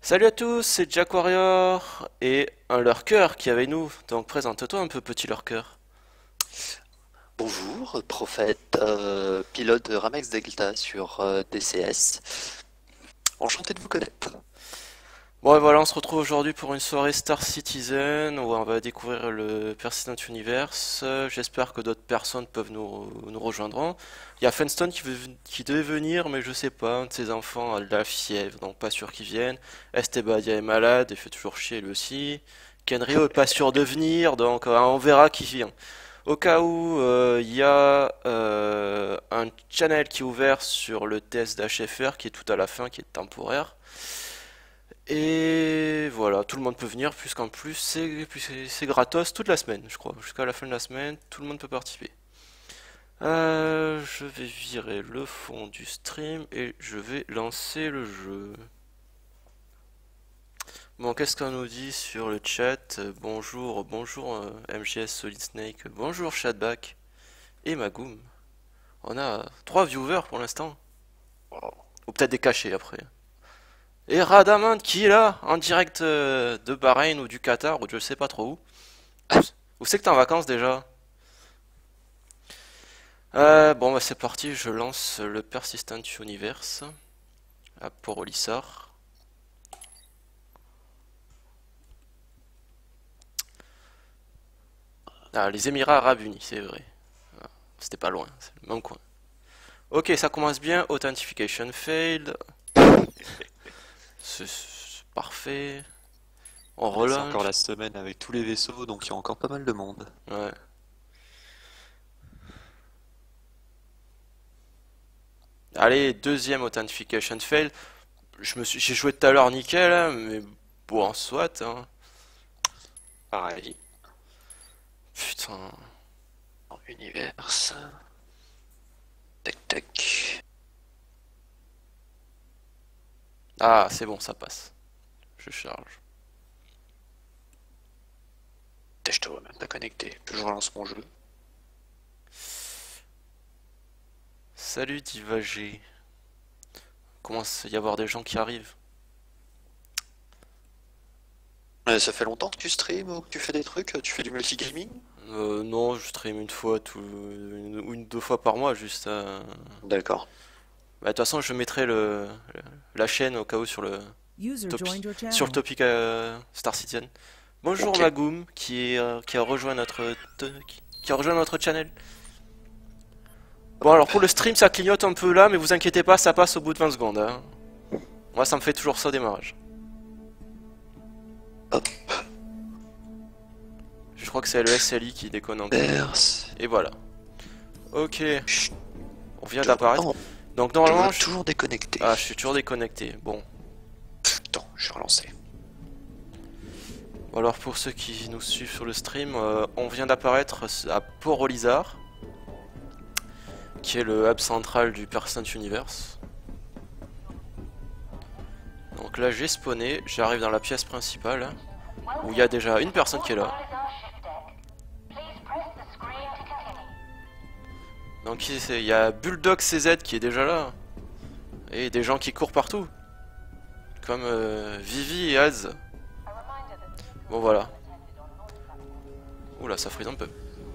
Salut à tous, c'est Jack Warrior et un lurker qui est avec nous. Donc présente-toi un peu, petit lurker. Bonjour, prophète, pilote de Ramex Delta sur DCS. Enchanté de vous connaître. Bon et voilà, on se retrouve aujourd'hui pour une soirée Star Citizen où on va découvrir le Persistent Universe. J'espère que d'autres personnes peuvent nous rejoindront. Il y a Fenstone qui devait venir, mais je sais pas, un de ses enfants a de la fièvre, donc pas sûr qu'il vienne. Estebadia est malade et fait toujours chier lui aussi. Kenrio est pas sûr de venir, donc on verra qui vient. Au cas où il y a un channel qui est ouvert sur le test d'HFR qui est tout à la fin, qui est temporaire. Et voilà, tout le monde peut venir puisqu'en plus c'est gratos toute la semaine, je crois. Jusqu'à la fin de la semaine, tout le monde peut participer. Je vais virer le fond du stream et je vais lancer le jeu. Bon, qu'est-ce qu'on nous dit sur le chat? Bonjour MGS Solid Snake, bonjour Chatback et Magoom. On a 3 viewers pour l'instant. Wow. Ou peut-être des cachés après. Et Radamant qui est là, en direct de Bahreïn ou du Qatar ou je sais pas trop où. Où c'est que t'es en vacances déjà? Bon bah c'est parti, je lance le Persistent Universe à Port-au-Lissard. Ah, les Émirats Arabes Unis, c'est vrai. Ah, c'était pas loin, c'est le même coin. Ok, ça commence bien. Authentification failed. C'est parfait. On Ouais, c'est encore relance. la semaine avec tous les vaisseaux, donc il y a encore pas mal de monde. Ouais. Allez, deuxième authentification fail. J'ai joué tout à l'heure nickel, hein, mais bon, soit. Hein. Pareil, Putain. en univers. Tac tac. Ah, c'est bon, ça passe. Je charge. Je te vois même pas connecté. Je relance mon jeu. Salut Divagé. Commence à y avoir des gens qui arrivent. Ça fait longtemps que tu stream ou que tu fais des trucs? Tu fais du multigaming? Non, je stream une fois, ou une, deux fois par mois, juste. D'accord. Bah, de toute façon, je mettrai la chaîne au cas où sur User joined your sur le channel. topic Star Citizen. Bonjour Ok. Magoom qui a rejoint qui a rejoint notre channel. Bon alors pour le stream ça clignote un peu là mais vous inquiétez pas ça passe au bout de 20 secondes hein. Moi ça me fait toujours ça au démarrage. Hop. Je crois que c'est le SLI qui déconne encore. Perse. Et voilà. Ok, Chut. on vient d'apparaître. Non, Donc je normalement vois toujours déconnecté. Ah je suis toujours déconnecté. Bon. Attends, je suis relancé. Bon, alors pour ceux qui nous suivent sur le stream, on vient d'apparaître à Port-au-Lizard, qui est le hub central du Persistent Universe. Donc là j'ai spawné, j'arrive dans la pièce principale, où il y a déjà une personne qui est là. Donc il y a Bulldog CZ qui est déjà là. Et des gens qui courent partout. Comme Vivi et Az. Bon voilà. Oula ça frise un peu.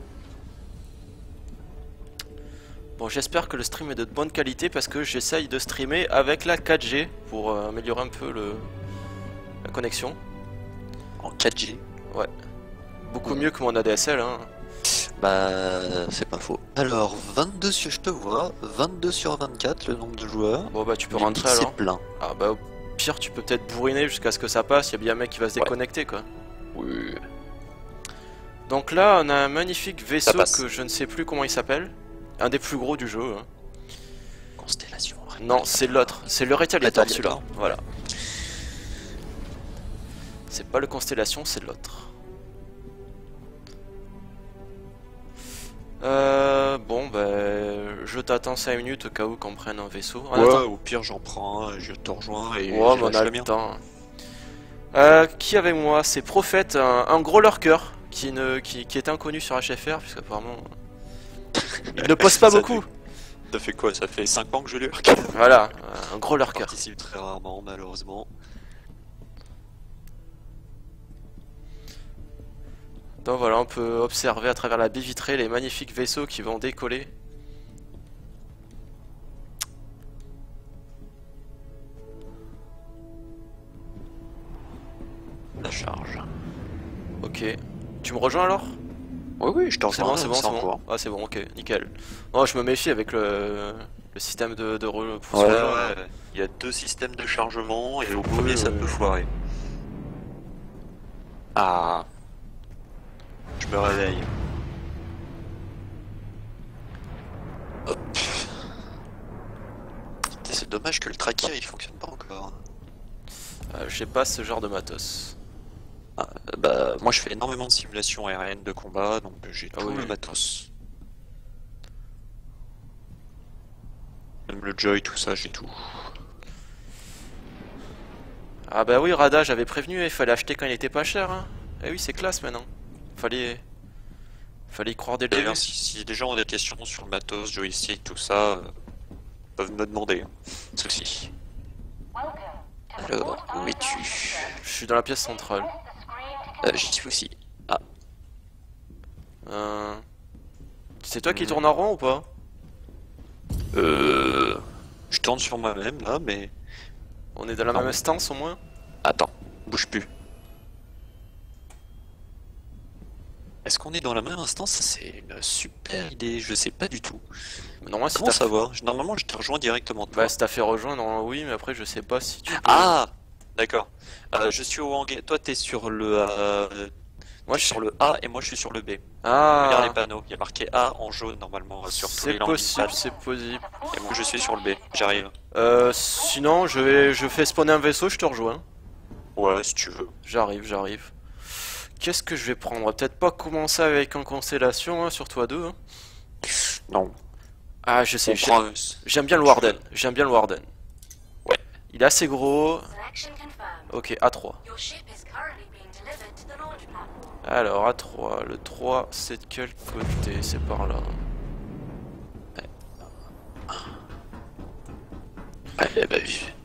Bon j'espère que le stream est de bonne qualité parce que j'essaye de streamer avec la 4G pour améliorer un peu la connexion. En 4G. Ouais. Beaucoup mieux que mon ADSL hein. Bah, c'est pas faux. Alors, 22 sur, je te vois, 22 sur 24 le nombre de joueurs. Bon bah tu peux Limite, rentrer c'est alors. plein. Ah bah au pire tu peux peut-être bourriner jusqu'à ce que ça passe, il y a bien un mec qui va se Ouais. déconnecter quoi. Oui, Donc là on a un magnifique ça vaisseau passe. que je ne sais plus comment il s'appelle. Un des plus gros du jeu. Hein. Constellation. Non c'est l'autre, c'est le Retaliator celui-là. Retaliator. Voilà. C'est pas le Constellation, c'est l'autre. Bon bah je t'attends 5 minutes au cas où qu'on prenne un vaisseau. En Ouais, attendant. au pire, j'en prends un, je te rejoins et Ouais je mais on lâche a le le mien. temps. Qui avec moi? C'est Prophète, un gros lurker qui est inconnu sur HFR puisque apparemment il ne poste pas Ça beaucoup. ça fait quoi? Ça fait 5 ans que je lurk. Voilà, un gros Je lurker. participe très rarement, malheureusement. Donc voilà, on peut observer à travers la baie vitrée les magnifiques vaisseaux qui vont décoller. La charge. Ok. Tu me rejoins alors? Oui, oui, je t'en C'est bon, c'est bon, c'est bon. Ah, c'est bon, ok, nickel. Oh, je me méfie avec le système pour se Ouais, rejoindre. ouais. Il y a 2 systèmes de chargement et au premier ça peut foirer. Ah. Je me réveille. Hop. C'est dommage que le tracker il fonctionne pas encore. J'ai pas ce genre de matos. Bah, moi je fais énormément de simulations aériennes de combat, donc j'ai tout oui. le matos. Même le Joy, tout ça, j'ai tout. Ah bah oui, Rada, j'avais prévenu, il fallait acheter quand il était pas cher. Hein. Eh oui, c'est classe maintenant. Fallait y croire dès le début. D'ailleurs, si les gens ont des questions sur le matos, joystick, tout ça, peuvent me demander. Hein. Souci. Alors, où es-tu? Je suis dans la pièce centrale. J'y suis aussi. C'est toi qui tourne en rond ou pas? Je tourne sur moi-même là, mais... On est dans la Non. même instance au moins? Attends, bouge plus. Est-ce qu'on est dans la même instance? C'est une super idée, je sais pas du tout. Normalement, si Comment t'as savoir? Normalement, je te rejoins directement. Toi. Bah, si t'as fait rejoindre, oui, mais après, je sais pas si tu peux. Ah! D'accord. Je suis au hangar. Toi, t'es sur le Moi, t'es je sur le A et moi je suis sur le B. Regarde les Ah, panneaux. Il y a marqué A en jaune normalement sur tous les c'est landing possible, pads. c'est possible. Et moi je suis sur le B. J'arrive. Sinon, je fais spawner un vaisseau, je te rejoins. Ouais, si tu veux. J'arrive. Qu'est-ce que je vais prendre? On va peut-être pas commencer avec un constellation, hein, surtout à deux. Hein. Non. Ah, je sais, On prend un- j'aime bien le Warden. J'aime bien le Warden. Ouais. Il est assez gros. Selection confirmed. Ok, A3. Your ship is currently being delivered to the launch platform. Alors, A3. Le 3, c'est de quel côté? C'est par là. Allez, bah,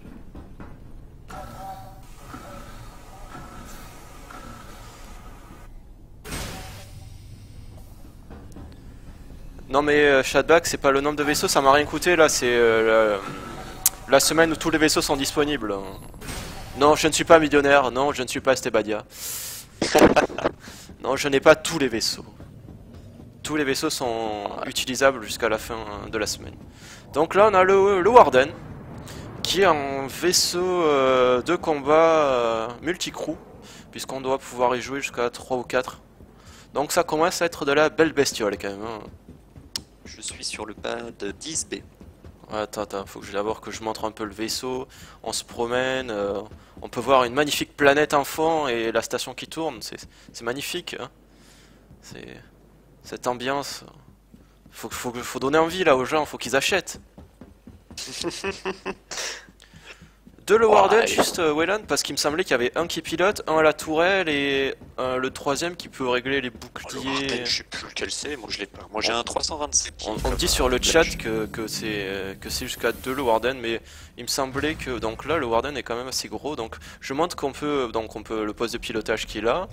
Non mais Shadback, c'est pas le nombre de vaisseaux, ça m'a rien coûté là, c'est la semaine où tous les vaisseaux sont disponibles. Non, je ne suis pas millionnaire, non, je ne suis pas Estebadia. Non, je n'ai pas tous les vaisseaux. Tous les vaisseaux sont utilisables jusqu'à la fin de la semaine. Donc là, on a le Warden, qui est un vaisseau de combat multi-crew, puisqu'on doit pouvoir y jouer jusqu'à 3 ou 4. Donc ça commence à être de la belle bestiole quand même. Hein. Je suis sur le pad 10B. Attends, faut que d'abord que je montre un peu le vaisseau. On se promène, on peut voir une magnifique planète en fond et la station qui tourne. C'est magnifique. Hein. C'est cette ambiance. Faut donner envie là aux gens, faut qu'ils achètent. De le Warden, Ouais. juste Wayland, parce qu'il me semblait qu'il y avait un qui pilote, un à la tourelle et le troisième qui peut régler les le boucliers. Warden, je sais plus lequel c'est, moi je l'ai pas. Moi j'ai un 327 qui On comme, me dit sur le chat blage. que c'est jusqu'à 2 le Warden, mais il me semblait que donc là le Warden est quand même assez gros, donc je montre qu'on peut le poste de pilotage qui est là.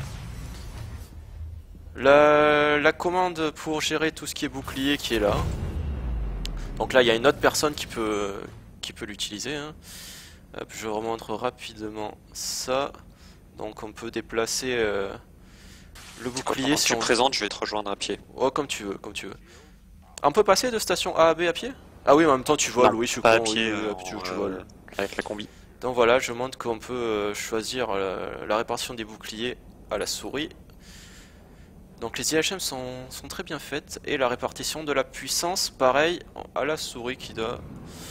La commande pour gérer tout ce qui est bouclier qui est là. Donc là il y a une autre personne qui peut l'utiliser. Hein. Hop, je remontre rapidement ça. Donc on peut déplacer le bouclier Pendant que si tu on... présentes, je vais te rejoindre à pied. Oh, comme tu veux. On peut passer de station A à B à pied? Ah oui, mais en même temps tu voles, Non, oui, je suis pas à con, pied, oui, tu voles. avec la combi. Donc voilà, je montre qu'on peut choisir la répartition des boucliers à la souris. Donc les IHM sont très bien faites, et la répartition de la puissance, pareil, à la souris qui doit...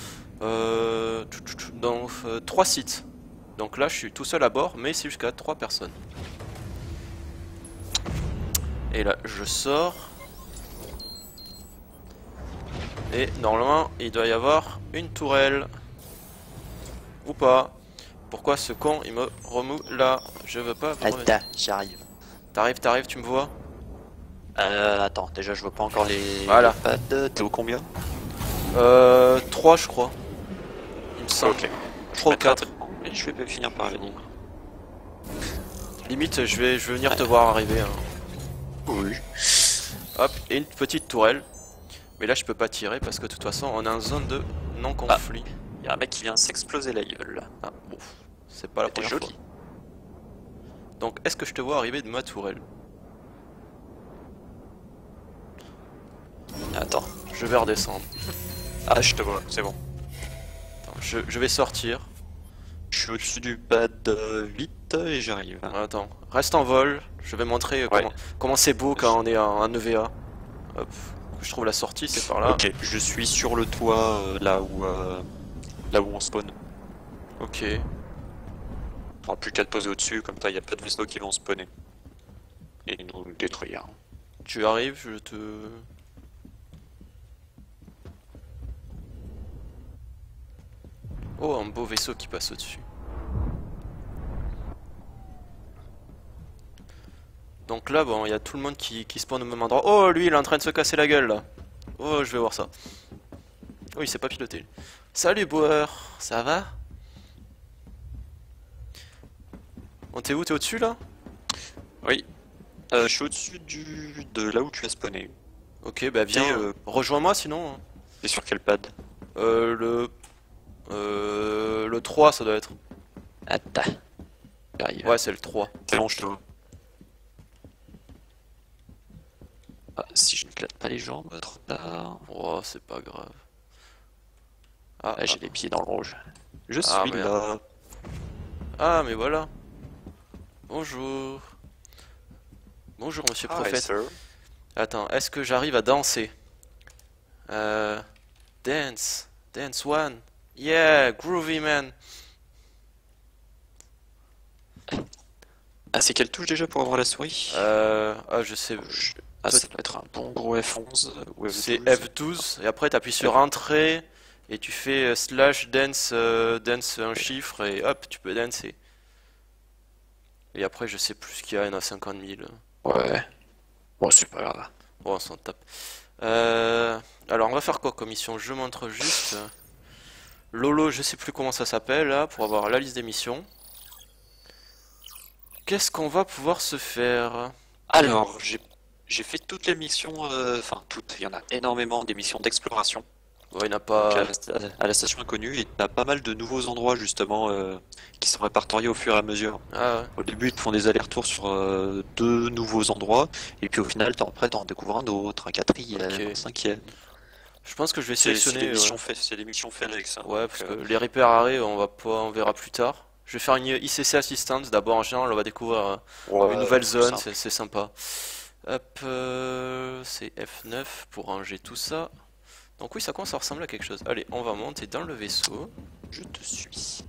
dans 3 sites. Donc là je suis tout seul à bord, mais c'est jusqu'à 3 personnes. Et là je sors. Et normalement il doit y avoir une tourelle. Ou pas. Pourquoi ce con il me remue là? Je veux pas. Attends, j'arrive. T'arrives, tu me vois? Attends, déjà je vois pas encore les Voilà. pads. T'es au combien? 3 je crois. Il me semble. Ok. 3 ou 4. Et je vais finir par venir. Limite je vais venir te voir arriver. Hein. Oui. Hop, et une petite tourelle. Mais là je peux pas tirer parce que de toute façon on est en zone de non-conflit. Il y a un mec qui vient s'exploser la gueule. Ah, bon, c'est pas la C'était première joli. fois. Donc est-ce que je te vois arriver de ma tourelle? Attends. Je vais redescendre. Ah, je te vois, c'est bon. Attends, je vais sortir. Je suis au-dessus du pad 8 et j'arrive. Attends, reste en vol. Je vais montrer Ouais. comment c'est beau quand on est en EVA. Hop, je trouve la sortie, c'est par là. Ok, je suis sur le toit là où on spawn. Ok. On n'aura plus qu'à te poser au-dessus, comme ça il n'y a pas de vaisseaux qui vont spawner. Et nous détruire. Tu arrives, je te... Oh, un beau vaisseau qui passe au-dessus. Donc là, bon, il y a tout le monde qui spawn au même endroit. Oh, lui, il est en train de se casser la gueule, là. Oh, je vais voir ça. Oh, il sait pas piloter. Salut, Bauer. Ça va? On t'es où? T'es au-dessus, là? Oui. Je suis au-dessus de là où tu as spawné. Ok, bah viens, Et, rejoins-moi sinon. Et sur quel pad? Le 3, ça doit être. Attends. J'arrive. Ouais, c'est le 3. C'est bon, je te vois. Ah, si je ne claque pas les jambes, trop tard. Oh, c'est pas grave. Ah, Ah, j'ai les pieds dans le rouge. Je Ah, suis merde. là. ah, mais voilà. Bonjour. Bonjour, monsieur Hi, prophète. sir. Attends, est-ce que j'arrive à danser? Dance. Dance one. Yeah, groovy man. Ah, c'est quelle touche déjà pour avoir la souris? Ah, je sais. Ah, ça doit être un bon gros F11 ou F12. C'est F12 et après t'appuies sur entrée et tu fais slash dance, dance un chiffre et hop, tu peux danser. Et après, je sais plus ce qu'il y a, il y en a 50 000. Ouais. Bon, c'est pas grave. Bon, on s'en tape. Alors, on va faire quoi comme mission? Je montre juste. Lolo, je sais plus comment ça s'appelle là, pour avoir la liste des missions. Qu'est-ce qu'on va pouvoir se faire? Alors, j'ai fait toutes les missions, enfin toutes, il y en a énormément des missions d'exploration. Ouais, il n'y en a Donc, pas. à la station inconnue, et t'as pas mal de nouveaux endroits justement qui sont répertoriés au fur et à mesure. Ah ouais. Au début, ils te font des allers-retours sur deux nouveaux endroits, et puis au final, après, t'en découvres un autre, un quatrième, Ok. un cinquième. Je pense que je vais C'est sélectionner. des missions c'est des missions FedEx. Hein, Ouais, donc, parce que les repair arrêts, on verra plus tard. Je vais faire une ICC assistance. D'abord, en général, on va découvrir ouais, une nouvelle c'est zone, simple. c'est sympa. Hop, c'est F9 pour ranger tout ça. Donc oui, ça commence à ressembler à quelque chose. Allez, on va monter dans le vaisseau. Je te suis.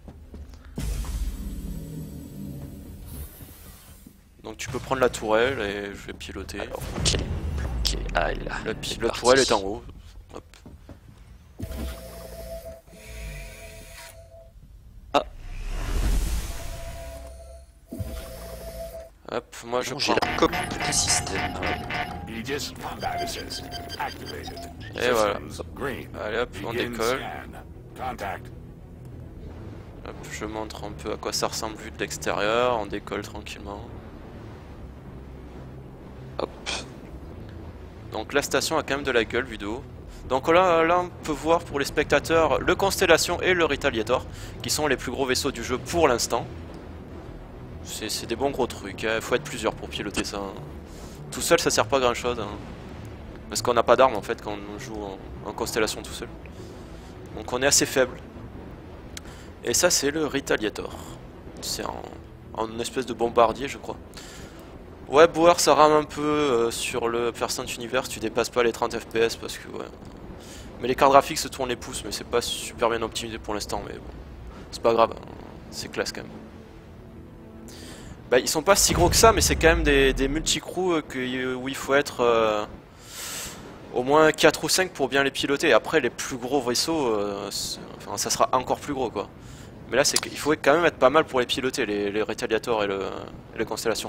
Donc tu peux prendre la tourelle et je vais piloter. Alors, ok, planqué. Ah, il est là. C'est La parti. tourelle est en haut. Hop. Ah. Hop, moi je Bon, j'ai prends. la coque du système. Aegis combat assist activated. Et voilà. Systems green. Allez hop, on Begin décolle. scan. Contact. Hop, je montre un peu à quoi ça ressemble vu de l'extérieur. On décolle tranquillement. Hop. Donc la station a quand même de la gueule vu de haut. Donc là on peut voir pour les spectateurs le Constellation et le Retaliator qui sont les plus gros vaisseaux du jeu pour l'instant. C'est des bons gros trucs, hein. Faut être plusieurs pour piloter ça. Hein. Tout seul ça sert pas à grand chose. Hein. Parce qu'on n'a pas d'armes en fait quand on joue en Constellation tout seul. Donc on est assez faible. Et ça c'est le Retaliator. C'est en espèce de bombardier je crois. Ouais, Bauer ça rame un peu sur le First Universe, tu dépasses pas les 30 FPS parce que ouais. Mais les cartes graphiques se tournent les pouces, mais c'est pas super bien optimisé pour l'instant, mais bon. C'est pas grave, hein. C'est classe quand même. Bah, ils sont pas si gros que ça, mais c'est quand même des multi-crews où il faut être au moins 4 ou 5 pour bien les piloter. Après, les plus gros vaisseaux, enfin, ça sera encore plus gros quoi. Mais là, c'est qu'il faut quand même être pas mal pour les piloter, les Retaliators et les Constellations.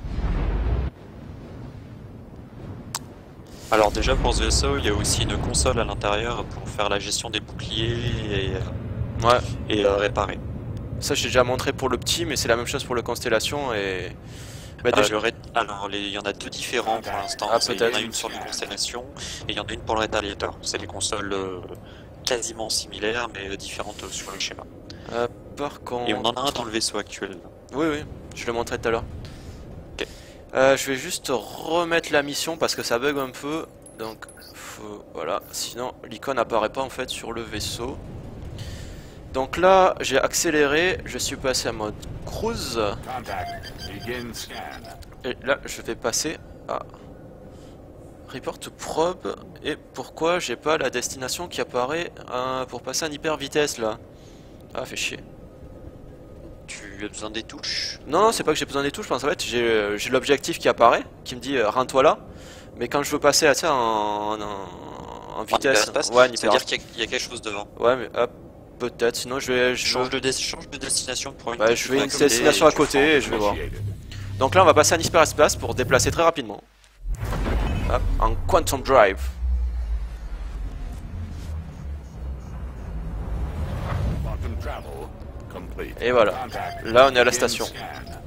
Alors déjà pour ce vaisseau, il y a aussi une console à l'intérieur pour faire la gestion des boucliers Ouais. et réparer. Ça j'ai déjà montré pour le petit, mais c'est la même chose pour le Constellation et Bah, déjà... Alors, il y en a 2 différents pour l'instant. Ah, Il y en a peut-être. une sur les constellations et il y en a une pour le Retaliator. C'est des consoles quasiment similaires mais différentes sur le schéma. Par contre... Et on en a un dans le vaisseau actuel. Oui, oui, je le montrerai tout à l'heure. Ok. Je vais juste remettre la mission parce que ça bug un peu. Donc, voilà. Sinon, l'icône apparaît pas en fait sur le vaisseau. Donc là, j'ai accéléré. Je suis passé en mode cruise. Contact. Begin scan. Et là, je vais passer à Report to Probe. Et pourquoi j'ai pas la destination qui apparaît pour passer en hyper vitesse là? Ah, fait chier. Tu as besoin des touches? Non, non, c'est pas que j'ai besoin des touches, parce qu'en fait j'ai l'objectif qui apparaît, qui me dit rends-toi là, mais quand je veux passer à ça en vitesse, ouais, en c'est-à-dire qu'il y a quelque chose devant. ouais, mais hop, peut-être, sinon je vais. Change de destination pour une. Bah, je vais une destination à côté et je vais voir. Initiated. Donc là, on va passer en hyperespace pour déplacer très rapidement. Hop, en Quantum Drive. Quantum travel complete. Et voilà. Contact. Là, on est à la Begin station. scan.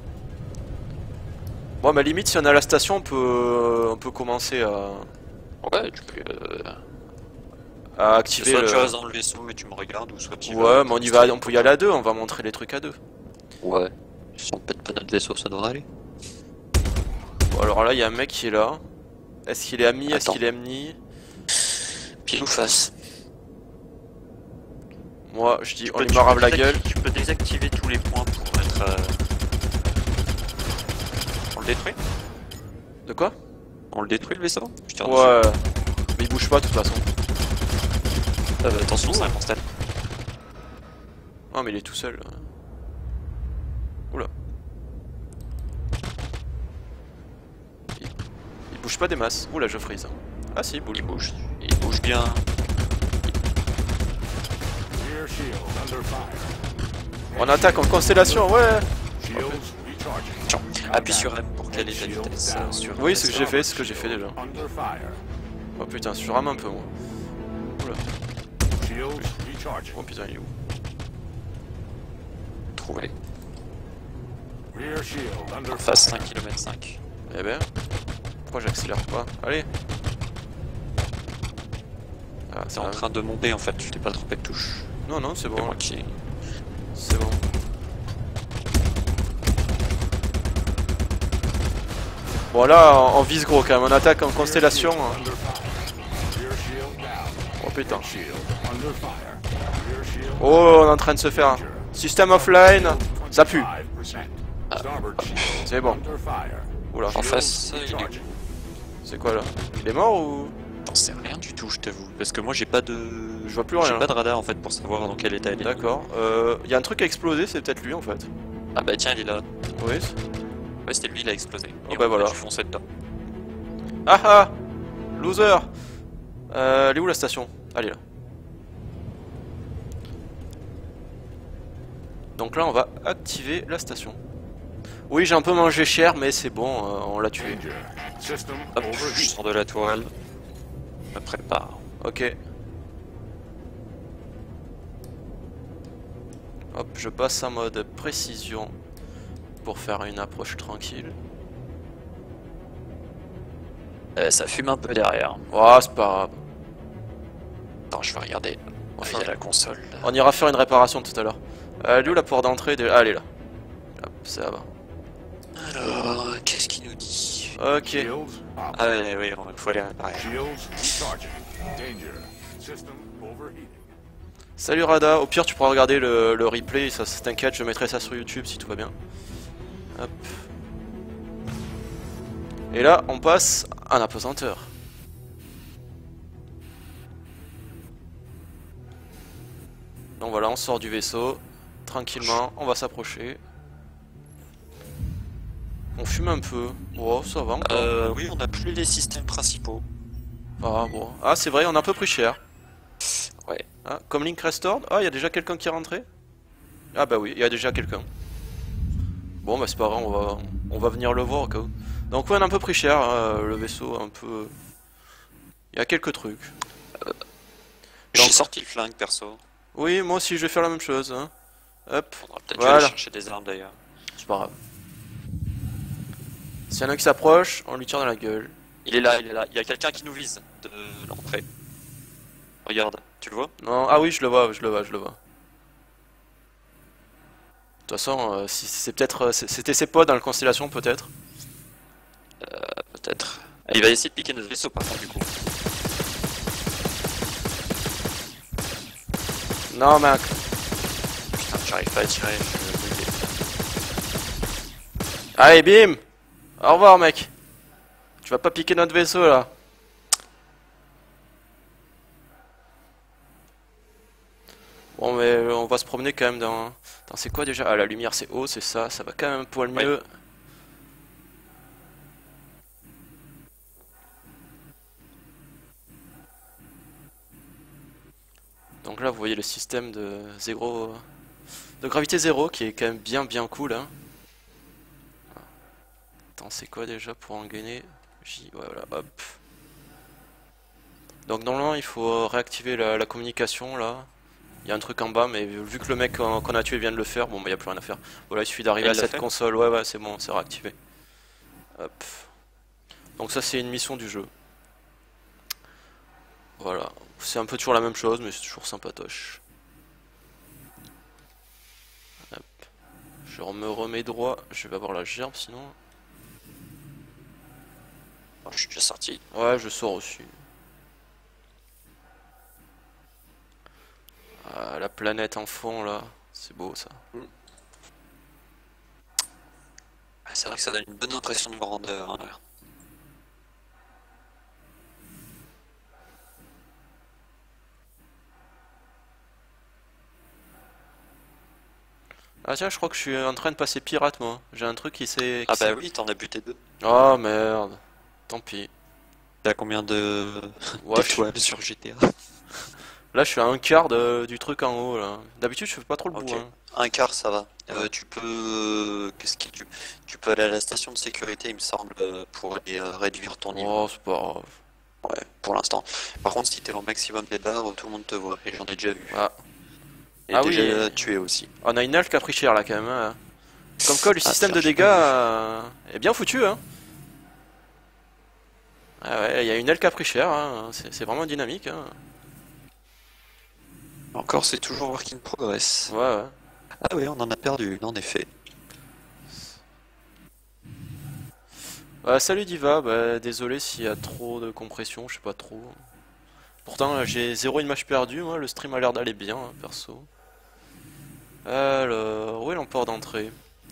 Bon, mais limite, si on est à la station, on peut commencer Ouais, tu peux. à activer Soit le. tu restes dans le vaisseau et tu me regardes, ou soit tu Ouais, vas. mais on peut y aller à deux, on va montrer les trucs à deux. Ouais. Si on pète pas notre vaisseau, ça devrait aller. Bon, alors là, il y a un mec qui est là. Est-ce qu'il est ami? Est-ce Attends. qu'il est ennemi? Pile ou face. Moi, je dis, Tu on peux- lui tu marave peux la désactiver- gueule. Tu peux désactiver tous les points pour être. On le détruit? De quoi? On le détruit le vaisseau? Je tire Ouais. Mais il bouge pas de toute façon. dessus. Attention, c'est un constat. Ah, mais il est tout seul. Oula. Il bouge pas des masses. Oula, je freeze. Ah si, il bouge. Il bouge bien. Rear shield under fire. On attaque en constellation, ouais. Shields recharging. Tiens, appuie sur M pour caler ta vitesse. Sur Oui, c'est ce que j'ai fait, c'est ce que j'ai fait déjà. Under fire. Oh putain, je rame un peu moi. Oula. Shields recharging. Oh putain, il est où? trouvé. Rear shield under En face fire. 5 km 5. Eh ben, pourquoi j'accélère pas? Allez. Ah, C'est ça en va. train de monter en fait, tu t'es pas trompé de touche. Non, non, c'est C'est bon. moi qui. C'est bon. Bon là, on vise gros quand même, on attaque en constellation. Rear Hein. shield under fire. Rear shield down. Oh putain. Shield under fire. Rear shield Oh, on est en train de se faire. System offline, ça pue. 25%. Starboard shield C'est bon. under fire. Oula, En face, il est où? Recharging. c'est quoi là? Il est mort ou? J'en sais rien du tout, je t'avoue. Parce que moi j'ai pas de. Je vois plus J'ai rien. pas de radar en fait pour savoir dans quel état il est. D'accord. Il y a un truc qui a explosé, c'est peut-être lui en fait. Ah bah tiens, il est là. Oui. Ouais, c'était lui, il a explosé. Oh Et bah on a voilà. dû foncer dedans. Ah ah! Loser! Elle est où la station? Allez là. Donc là on va activer la station. Oui, j'ai un peu mangé cher, mais c'est bon, on l'a tué. Danger. System Hop, je overheat. sors de la tourelle. Je me prépare. Ok. Hop, je passe en mode précision pour faire une approche tranquille. Ça fume un peu derrière. Oh, c'est pas grave. Attends, je vais regarder. Enfin. Il y a la console. Là. On ira faire une réparation tout à l'heure. Elle est où la porte d'entrée de... Ah, elle est là. Hop, ça va. Alors, qu'est-ce qu'il nous dit? Ok. Shields up. Ah ouais, ouais, il faut aller réparer. Shields recharging. Danger. System overheating. Salut Rada, au pire tu pourras regarder le replay, ça t'inquiète, je mettrai ça sur YouTube si tout va bien. Hop. Et là on passe en apesanteur. Donc voilà, on sort du vaisseau, tranquillement, on va s'approcher. On fume un peu, oh ça va encore. Oui, on a plus les systèmes principaux. Ah bon, ah c'est vrai, on a un peu pris cher. Ouais. Ah, comme Link Restored, ah il y a déjà quelqu'un qui est rentré. Ah bah oui, il y a déjà quelqu'un. Bon bah c'est pas grave, on va venir le voir au cas où. Donc ouais, on a un peu pris cher, le vaisseau un peu... Il y a quelques trucs. J'ai sorti le flingue perso. Oui, moi aussi je vais faire la même chose. Hein. Hop, Faudra peut-être Voilà. aller chercher des armes d'ailleurs. c'est pas grave. S'il y en a qui s'approche, on lui tire dans la gueule. Il est là, il est là. Il y a quelqu'un qui nous vise de l'entrée. Regarde, tu le vois? Non, ah oui, je le vois, je le vois, je le vois. De toute façon, si c'est peut-être, c'était ses potes dans la constellation, peut-être. Peut-être. Il va essayer de piquer notre vaisseau par contre du coup. Non, mec. Putain, j'arrive pas à tirer, je suis bugué. Allez, bim. Au revoir, mec. Tu vas pas piquer notre vaisseau, là. Bon, mais on va se promener quand même dans... Attends, c'est quoi déjà? Ah, la lumière, c'est haut, c'est ça. Ça va quand même un poil mieux. Donc là, vous voyez le système de zéro... de gravité zéro qui est quand même bien cool, hein. Attends, c'est quoi déjà pour en gagner? J, ouais, voilà, hop. Donc normalement, il faut réactiver la communication, là. Il y a un truc en bas, mais vu que le mec qu'on a tué vient de le faire, bon bah il n'y a plus rien à faire. Voilà, il suffit d'arriver à cette console, ouais c'est bon, c'est réactivé. Hop. Donc ça c'est une mission du jeu. Voilà, c'est un peu toujours la même chose, mais c'est toujours sympatoche. Hop. Je me remets droit, je vais avoir la gerbe sinon. Oh, je suis déjà sorti. Ouais, je sors aussi. Ah, la planète en fond là, c'est beau ça. C'est vrai que ça donne une bonne impression de grandeur. Hein, là. Ah tiens, je crois que je suis en train de passer pirate moi. J'ai un truc qui s'est... Ah bah oui, t'en as buté 2. Oh merde, tant pis. T'as combien de Ouais, d'étoiles sur GTA? Là je suis à un quart du truc en haut là. D'habitude je fais pas trop le bout. Hein. Un quart ça va. Tu peux... Qu'est-ce que tu peux aller à la station de sécurité il me semble pour aller réduire ton niveau. Oh c'est pas grave. Ouais, pour l'instant. Par contre si t'es au maximum des barres, tout le monde te voit. Et j'en ai déjà vu. Ah, Et ah déjà oui. tué aussi. On a une elfe qui a pris cher là quand même. Hein. Comme quoi le système de ça, dégâts est bien foutu hein. Ah ouais, il y a une elfe qui a pris cher, hein. C'est vraiment dynamique. Hein. Encore c'est toujours work in progress. Ouais. Ah oui, on en a perdu une en effet. Salut Diva, bah, désolé s'il y a trop de compression, je sais pas trop. Pourtant j'ai 0 image perdue, moi le stream a l'air d'aller bien, hein, perso. Alors, où est l'emport d'entrée?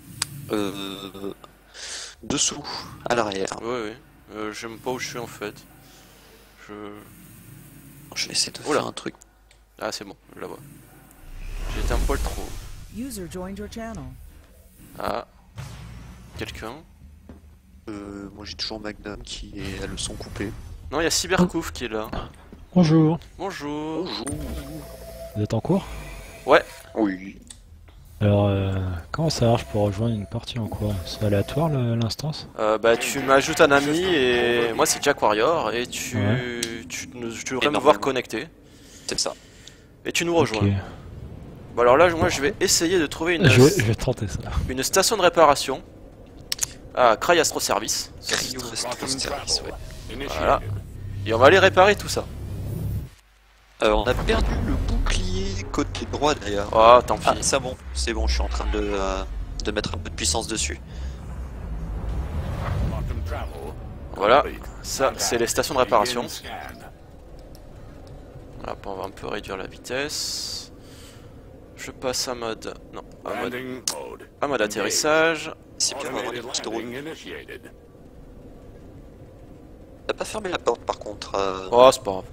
Dessous, à l'arrière. Oui. J'aime pas où je suis en fait. Je vais essayer de Oula. faire un truc. Ah c'est bon, je la vois. J'étais un poil trop. User joined your channel. Ah. Quelqu'un? Moi j'ai toujours Magnum qui est à le son coupé. Non, il y a Cybercouf qui est là. Bonjour. Bonjour. Vous êtes en cours? Ouais. Oui. Alors, comment ça marche pour rejoindre une partie en cours? C'est aléatoire l'instance? Bah tu m'ajoutes un ami et moi c'est Jack Warrior et tu devrais me voir connecté. C'est ça. Et tu nous rejoins. Ok. Bon alors là moi je vais essayer de trouver Je vais tenter ça. une station de réparation. Ah, Cry Astro Service. Voilà. Et on va aller réparer tout ça. On a perdu le bouclier côté droit d'ailleurs. Oh, tant pis. Ah, ça bon, c'est bon, je suis en train de mettre un peu de puissance dessus. Voilà, ça c'est les stations de réparation. Voilà, on va un peu réduire la vitesse. Je passe à mode... Non, à mode atterrissage. C'est bien d'avoir des petites routes. T'as pas fermé la porte par contre. Oh, c'est pas grave.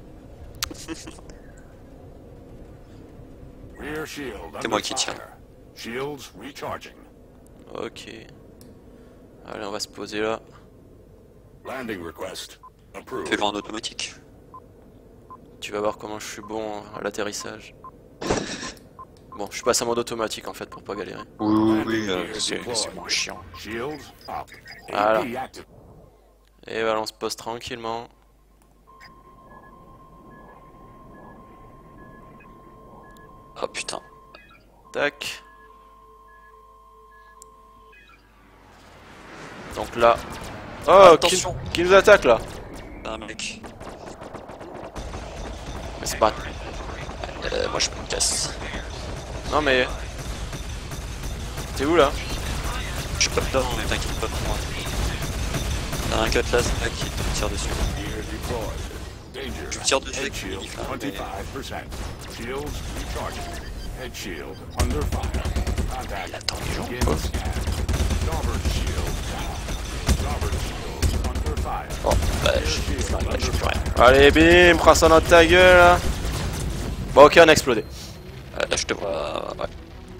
C'est moi qui tiens. Ok. Allez, on va se poser là. Fais-le en automatique. Tu vas voir comment je suis bon à l'atterrissage. Bon, je passe en mode automatique en fait pour pas galérer. Oui, c'est moins chiant. Voilà. Et voilà, on se pose tranquillement. Oh putain. Tac. Donc là, Oh, Attention. qui nous attaque là? Un mec. Mais c'est pas... Moi je me casse. Non mais... T'es où là? Je suis pas dedans, mais t'inquiète pas pour moi. T'as un cutlass là qui te tire dessus. Gear deployed. Danger. Je me tire dessus Head avec shield une ifla, mais 25%. Shields recharging. Head shield under fire. Contact. attends les gens. Begin scan. Starboard shield down. Starboard shield under fire. Oh, bah Rear je shield flingue là, j'ai under plus rien. fire. Allez bim, prends ça dans ta gueule là. Bon ok, on a explosé. Là je te vois. Ouais.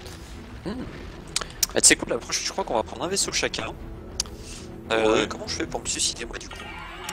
Tu sais quoi, la prochaine, je crois qu'on va prendre un vaisseau chacun. Ouais. Comment je fais pour me suicider moi du coup?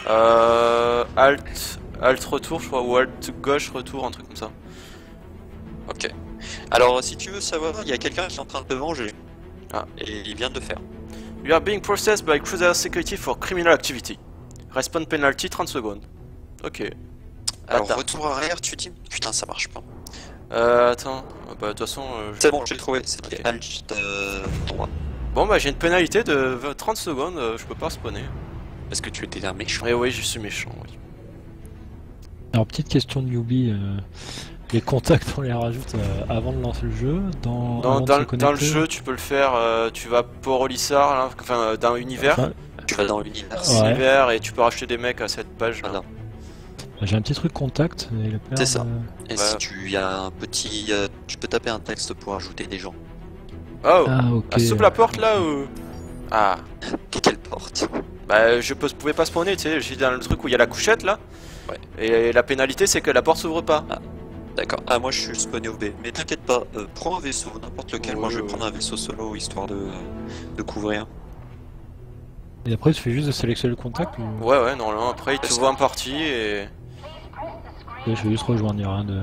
Alt retour je crois, ou Alt gauche retour, un truc comme ça. Ok. Alors si tu veux savoir, il y a quelqu'un qui est en train de te venger. Ah. Et il vient de le faire. You are being processed by Cruiser Security for criminal activity. Respawn penalty 30 secondes. Ok. Alors Attends. retour arrière, tu dis? Putain, ça marche pas. Attends. Bah de toute façon... C'est bon, j'ai trouvé. C'était Ok. Alt 3. Bon bah j'ai une pénalité de 30 secondes, je peux pas spawner. Parce que tu étais un méchant. Et oui, je suis méchant, oui. Alors, petite question de newbie. Les contacts, on les rajoute avant de lancer le jeu. Avant de se Dans le connecter. jeu, tu peux le faire, tu vas pour Olissar, là, enfin dans l'univers. Enfin, Tu vas dans l'univers. Ouais. Univers, et tu peux racheter des mecs à cette page là. Voilà. j'ai un petit truc contact. Et il a pas l'air C'est ça. de- Et Ouais. si tu y a un petit. Tu peux taper un texte pour ajouter des gens. Oh, Ah, ok. ah, s'ouvre la porte là ou... Ah, Quelle porte? bah pouvais pas spawner, tu sais, j'étais dans le truc où il y a la couchette là. Ouais. Et la pénalité c'est que la porte s'ouvre pas. D'accord. Ah, moi je suis spawné au B. Mais t'inquiète pas, prends un vaisseau, n'importe lequel. Moi je vais Ouais, prendre un vaisseau solo histoire de couvrir. Et après, tu fais juste de sélectionner le contact ou... Ouais, normalement après il te voit en partie et... Ouais, je vais juste rejoindre, il n'y a rien de...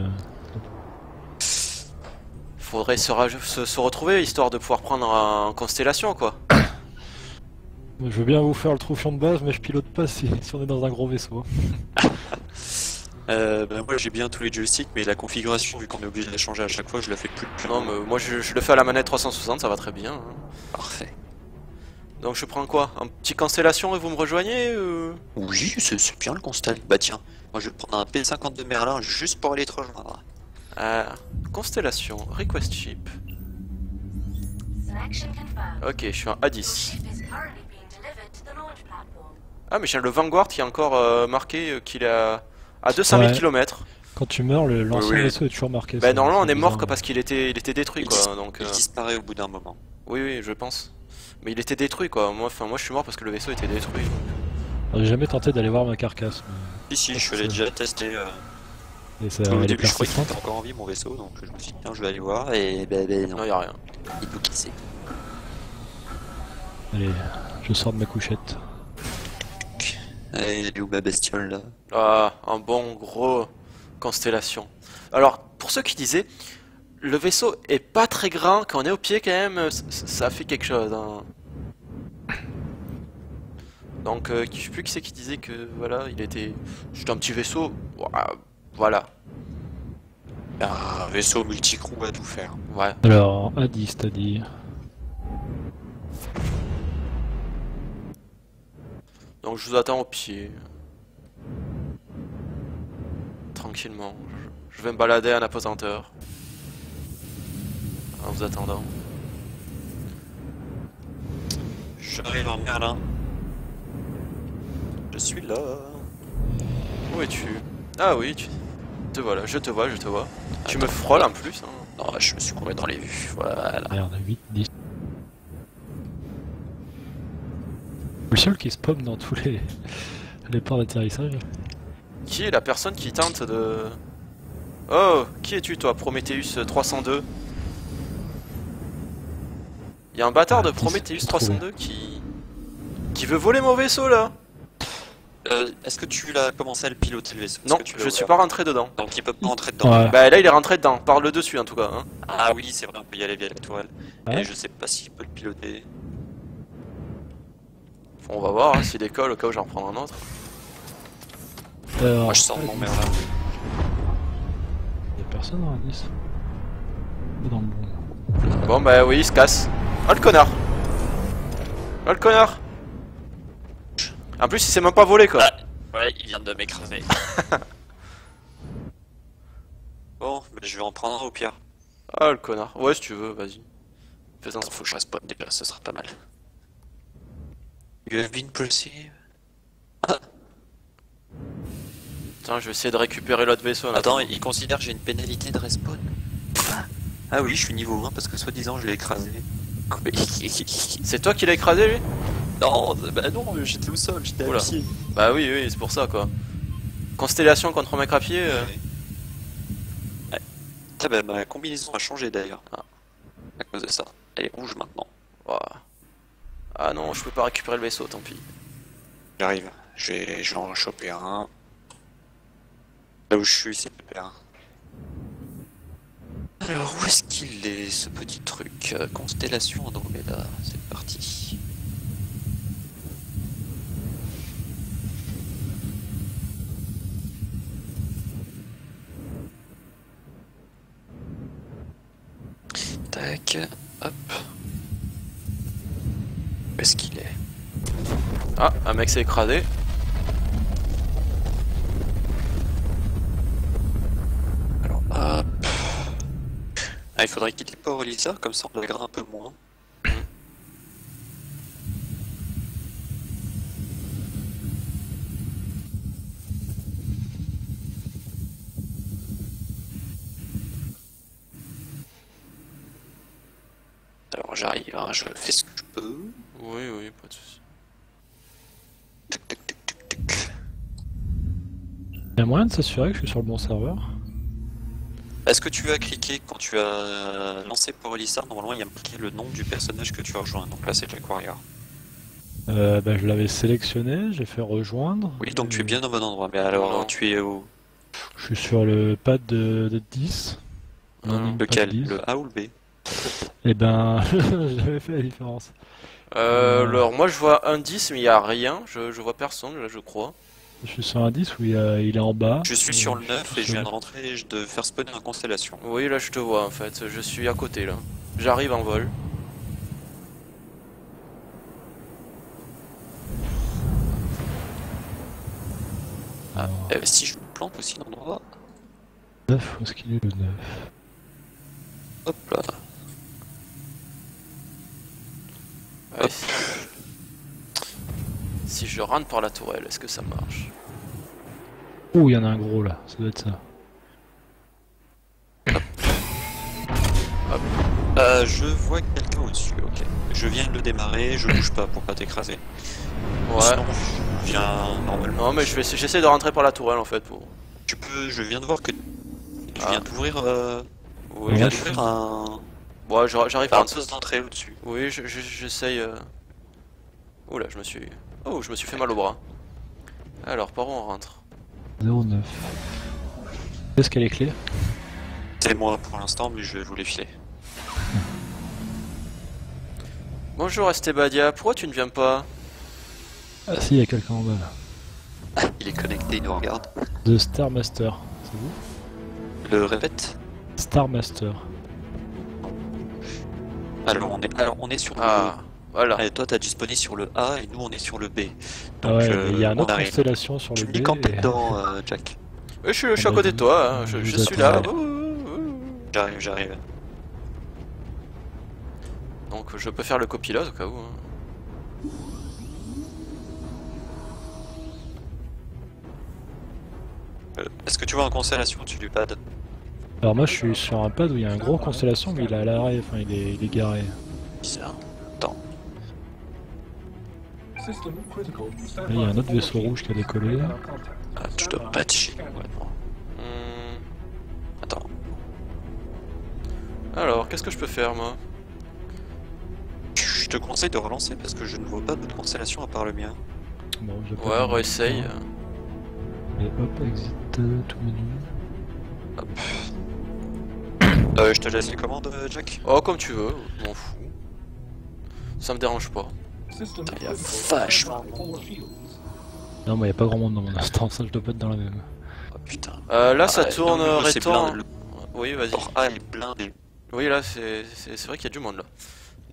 Faudrait se retrouver histoire de pouvoir prendre en constellation quoi. Je veux bien vous faire le troufion de base, mais je pilote pas si on est dans un gros vaisseau. Moi j'ai bien tous les joysticks, mais la configuration, vu qu'on est obligé de la changer à chaque fois, je la fais plus depuis Non mais moi je le fais à la manette 360, ça va très bien. Hein. Parfait. Donc je prends quoi? Un petit constellation et vous me rejoignez Oui, c'est bien le constat. Bah tiens, moi je vais prendre un P52 Merlin juste pour aller te rejoindre. Constellation, request ship. Selection confirmed. Ok, je suis en A10. Ship is currently being delivered to the launch platform. Ah mais j'ai le Vanguard qui est encore marqué qu'il est à 200 000 Ouais. km. Quand tu meurs, l'ancien Oui, oui. vaisseau est toujours marqué. Bah ça, normalement on c'est est mort bizarre. que parce qu'il était détruit Il quoi. Donc Il disparaît au bout d'un moment. oui je pense. Mais il était détruit quoi. Moi je suis mort parce que le vaisseau était détruit. J'ai jamais tenté d'aller voir ma carcasse. Si, je suis allé déjà tester. Et ça, Au elle est début, je croyais qu'il persistante. était encore en vie mon vaisseau, donc je me suis dit, tiens, je vais aller voir, et non, Non y a rien. il peut casser. Allez, je sors de ma couchette. Allez, il est où ma bestiole là? Ah, un bon gros constellation. Alors, pour ceux qui disaient, le vaisseau est pas très grand, quand on est au pied quand même, ça fait quelque chose. Hein. Donc, je sais plus qui c'est qui disait que, voilà, c'était un petit vaisseau, voilà, Un vaisseau multicrew à tout faire. ouais. Alors, A10, t'as dit. Donc je vous attends au pied. Tranquillement. Je vais me balader en apesanteur. En vous attendant. J'arrive en Merlin. Je suis là. Où es-tu? Ah oui, te voilà, je te vois. Tu me frôles en plus. Hein. Non, je me suis couru dans les vues, voilà. Merde, 8, 10. Le seul qui spawn dans tous les ports d'atterrissage. Qui est la personne qui tente de... Oh, qui es-tu toi, Prometheus 302? Il y a un bâtard de Ah, Prometheus j'ai trouvé. 302 qui veut voler mon vaisseau là. Est-ce que tu l'as commencé à le piloter le vaisseau? Est-ce Non, que tu l'as je suis ouvert pas rentré dedans. Donc il peut pas rentrer dedans. Ouais. Bah là il est rentré dedans, par le dessus en tout cas. Hein. Ah oui, c'est vrai, on peut y aller via la tourelle. Ouais. Et je sais pas s'il peut le piloter. On va voir hein, s'il décolle au cas où j'en reprends un autre. Alors, Moi je sors de mon Merlin. Y'a personne dans la 10. Dans le bon. Bon bah oui, il se casse. Oh le connard. Oh le connard. En plus, il s'est même pas volé quoi. Ouais, il vient de m'écraser. Bon, bah, je vais en prendre un au pire. Ah, le connard. Ouais, si tu veux, vas-y. Fais un Attends, faut que je respawn déjà, ce sera pas mal. You have been perceived. Attends, je vais essayer de récupérer l'autre vaisseau là. Attends, il considère que j'ai une pénalité de respawn. Ah oui, je suis niveau 1 parce que soi-disant je l'ai écrasé. C'est toi qui l'as écrasé lui? Non, bah non, j'étais au sol, j'étais à Oula. pied. Bah oui, oui, c'est pour ça quoi. Constellation contre mec à pied. Ouais. Ah bah, ma combinaison a changé d'ailleurs. Ah. À cause de ça. Elle est rouge maintenant. Ouah. Ah non, je peux pas récupérer le vaisseau, tant pis. J'arrive. Je vais en choper un. Là où je suis, c'est super. Alors, où est-ce qu'il est, ce petit truc? Constellation Andromeda, c'est parti. Tac, hop. Où est-ce qu'il est? Ah, un mec s'est écrasé. Alors, hop. Ah, il faudrait quitter Port Elisa, comme ça on lagera un peu moins. Alors j'arrive, hein, je fais ce que je peux. Oui, oui, pas de soucis. Tac, tac, tac, tac, tac. Il y a moyen de s'assurer que je suis sur le bon serveur? Est-ce que tu as cliqué quand tu as lancé Port Elisa? Normalement il y a marqué le nom du personnage que tu as rejoint, donc là c'est Jack Warrior. Bah, je l'avais sélectionné, j'ai fait rejoindre. Oui, donc tu es bien au bon endroit, mais alors Non. tu es où? Je suis sur le pad de 10. Non, Lequel? 10. Le A ou le B? Et ben, j'avais fait la différence. Alors, moi je vois un 10, mais il y a rien. Je vois personne là, je crois. Je suis sur un 10 où il est en bas. Je suis sur le 9 et je sur viens le- de rentrer de faire spawner en constellation. Oui, là je te vois en fait. Je suis à côté là. J'arrive en vol. Ah, Si je me plante aussi d'endroit, 9, où est-ce qu'il est le 9? hop là. Ouais. Si je rentre par la tourelle, est-ce que ça marche? Ouh, il y en a un gros là, ça doit être ça. Je vois quelqu'un au-dessus, ok. Je viens de le démarrer, je bouge pas pour pas t'écraser. Ouais. Sinon, je viens normalement. Non, mais j'essaie de rentrer par la tourelle en fait pour. Tu peux, je viens de voir que tu Ah. viens d'ouvrir Oui, Ouais, viens je d'ouvrir un ouais, j'arrive à rentrer. poste d'entrée au-dessus. Oui, j'essaye. Oula, je me suis. Oh, je me suis fait mal au bras. Alors, par où on rentre? 09. Est-ce qu'elle est clé? C'est moi pour l'instant, mais je vais vous les filer. Bonjour Estebadia, pourquoi tu ne viens pas? Ah si, il y a quelqu'un en bas là. Il est connecté, il nous regarde. The Star Master, c'est vous? Le répète. Star Master. Alors on est sur le. Ah, voilà. Et toi t'as disponé sur le A et nous on est sur le B. Ah Donc ouais, il y a une on autre arrive. constellation sur Tu le me B. dis quand t'es et- dedans, Jack. Oui, je suis à côté de toi, hein. Je vous suis là. attends. J'arrive. Donc je peux faire le copilote au cas où. Hein. Est-ce que tu vois en constellation au-dessus du pad? Alors moi je suis sur un pad où il y a un gros constellation mais il est à l'arrêt, enfin il est garé. Bizarre. Attends. Là il y a un autre vaisseau rouge qui a décollé. Ah, tu dois pas être chez nous maintenant. Hmm. Attends. Alors, qu'est-ce que je peux faire moi? Je te conseille de relancer parce que je ne vois pas d'autre constellation à part le mien. Bon, je vais pas Ouais, faire réessaye. Et hop, exit tout menu. Hop. Je te laisse les commandes, Jack. Oh, comme tu veux, je m'en fous. Ça me dérange pas. Putain, il y a vachement. Non, moi il y a pas grand monde dans mon instance, ça je dois pas être dans la même. Oh putain. Là, ça Ah, tourne non, c'est rétant. blindé, le Oui, vas-y. port A est blindé. Oui, là, c'est vrai qu'il y a du monde là.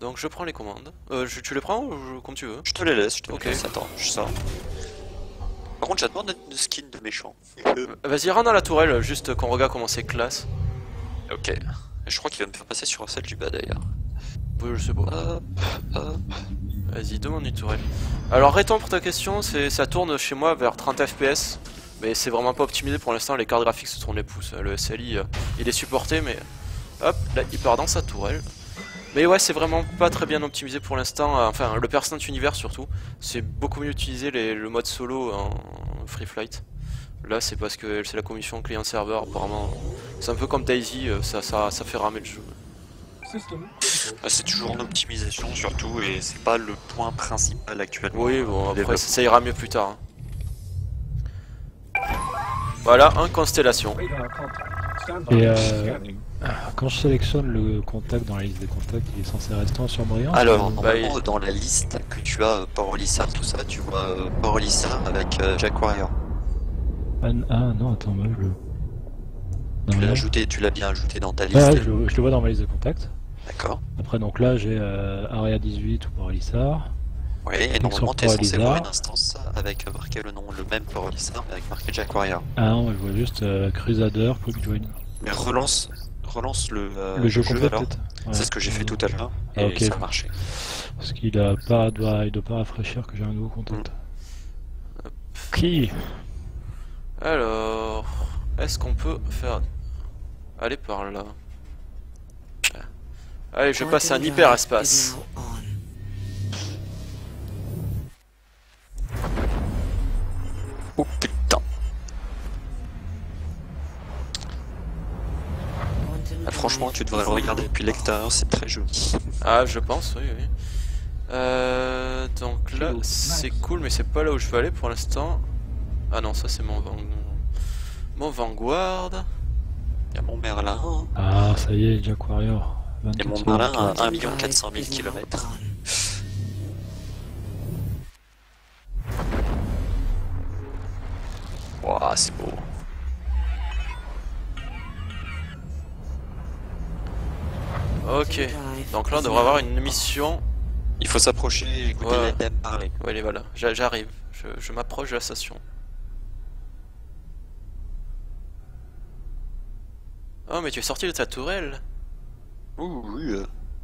Donc je prends les commandes. Tu les prends ou comme tu veux? Je te les laisse, je te Ok. les laisse. Attends, je sors. Par contre, j'adore notre skin de méchant. Vas-y, rentre dans la tourelle, juste qu'on regarde comment c'est classe. Ok. Je crois qu'il va me faire passer sur celle du bas d'ailleurs. Oui, je sais pas. Hop, hop. Vas-y, demande une tourelle. Alors, rétant pour ta question, ça tourne chez moi vers 30 FPS. Mais c'est vraiment pas optimisé pour l'instant, les cartes graphiques se tournent les pouces. Le SLI, il est supporté, mais hop, là, il part dans sa tourelle. Mais ouais, c'est vraiment pas très bien optimisé pour l'instant. Enfin, le Persistent Universe surtout. C'est beaucoup mieux utilisé le mode solo en Free Flight. Là, c'est parce que c'est la commission client-serveur. Apparemment, c'est un peu comme Daisy, ça fait ramer le jeu. C'est toujours en optimisation surtout et c'est pas le point principal actuellement. Oui, bon, après, Développement. ça ira mieux plus tard. Hein. Voilà, un Constellation. Et quand je sélectionne le contact dans la liste des contacts, il est censé rester en surbrillant. Alors, Bah, normalement, dans la liste que tu as, Port Lissard, tout ça, tu vois Port Lissard avec Jack Warrior. Ah non, attends, moi je le. Non, là. Tu l'as bien ajouté dans ta liste. Ouais, je le vois dans ma liste de contacts. D'accord. Après, donc là, j'ai Area 18 ou Port-Lissard. Oui, et Donc, normalement, sur t'es censé Port voir Lissard. une instance avec marqué le nom, le même Port Lissard, mais avec marqué Jack Warrior. Ah non, je vois juste Crusader, Quick Join. Mais relance Le jeu complet, alors. peut-être. Ouais. C'est ce que j'ai fait tout à l'heure, Ah, et ok. ça a marché. Parce qu'il a pas, il doit pas rafraîchir que j'ai un nouveau contact. Qui Alors, est-ce qu'on peut faire... Aller par là. Allez, je passe un hyperespace. Oh putain. Ah, franchement, tu devrais le regarder depuis l'extérieur, c'est très joli. Ah, je pense, oui, oui. Donc là, c'est cool, mais c'est pas là où je veux aller pour l'instant. Ah non, ça c'est mon Vanguard. Il y a mon Merlin, Ah, ça y est, Jack Warrior. et mon 24 Merlin secondes. à 1 400 000 km. Ouah, c'est beau. Ok, donc là on devrait avoir une mission. Il faut s'approcher et écouter Ouais. la dame parler. Ouais, allez, voilà, j'arrive. Je m'approche de la station. Oh, mais tu es sorti de ta tourelle. Ouh, oui.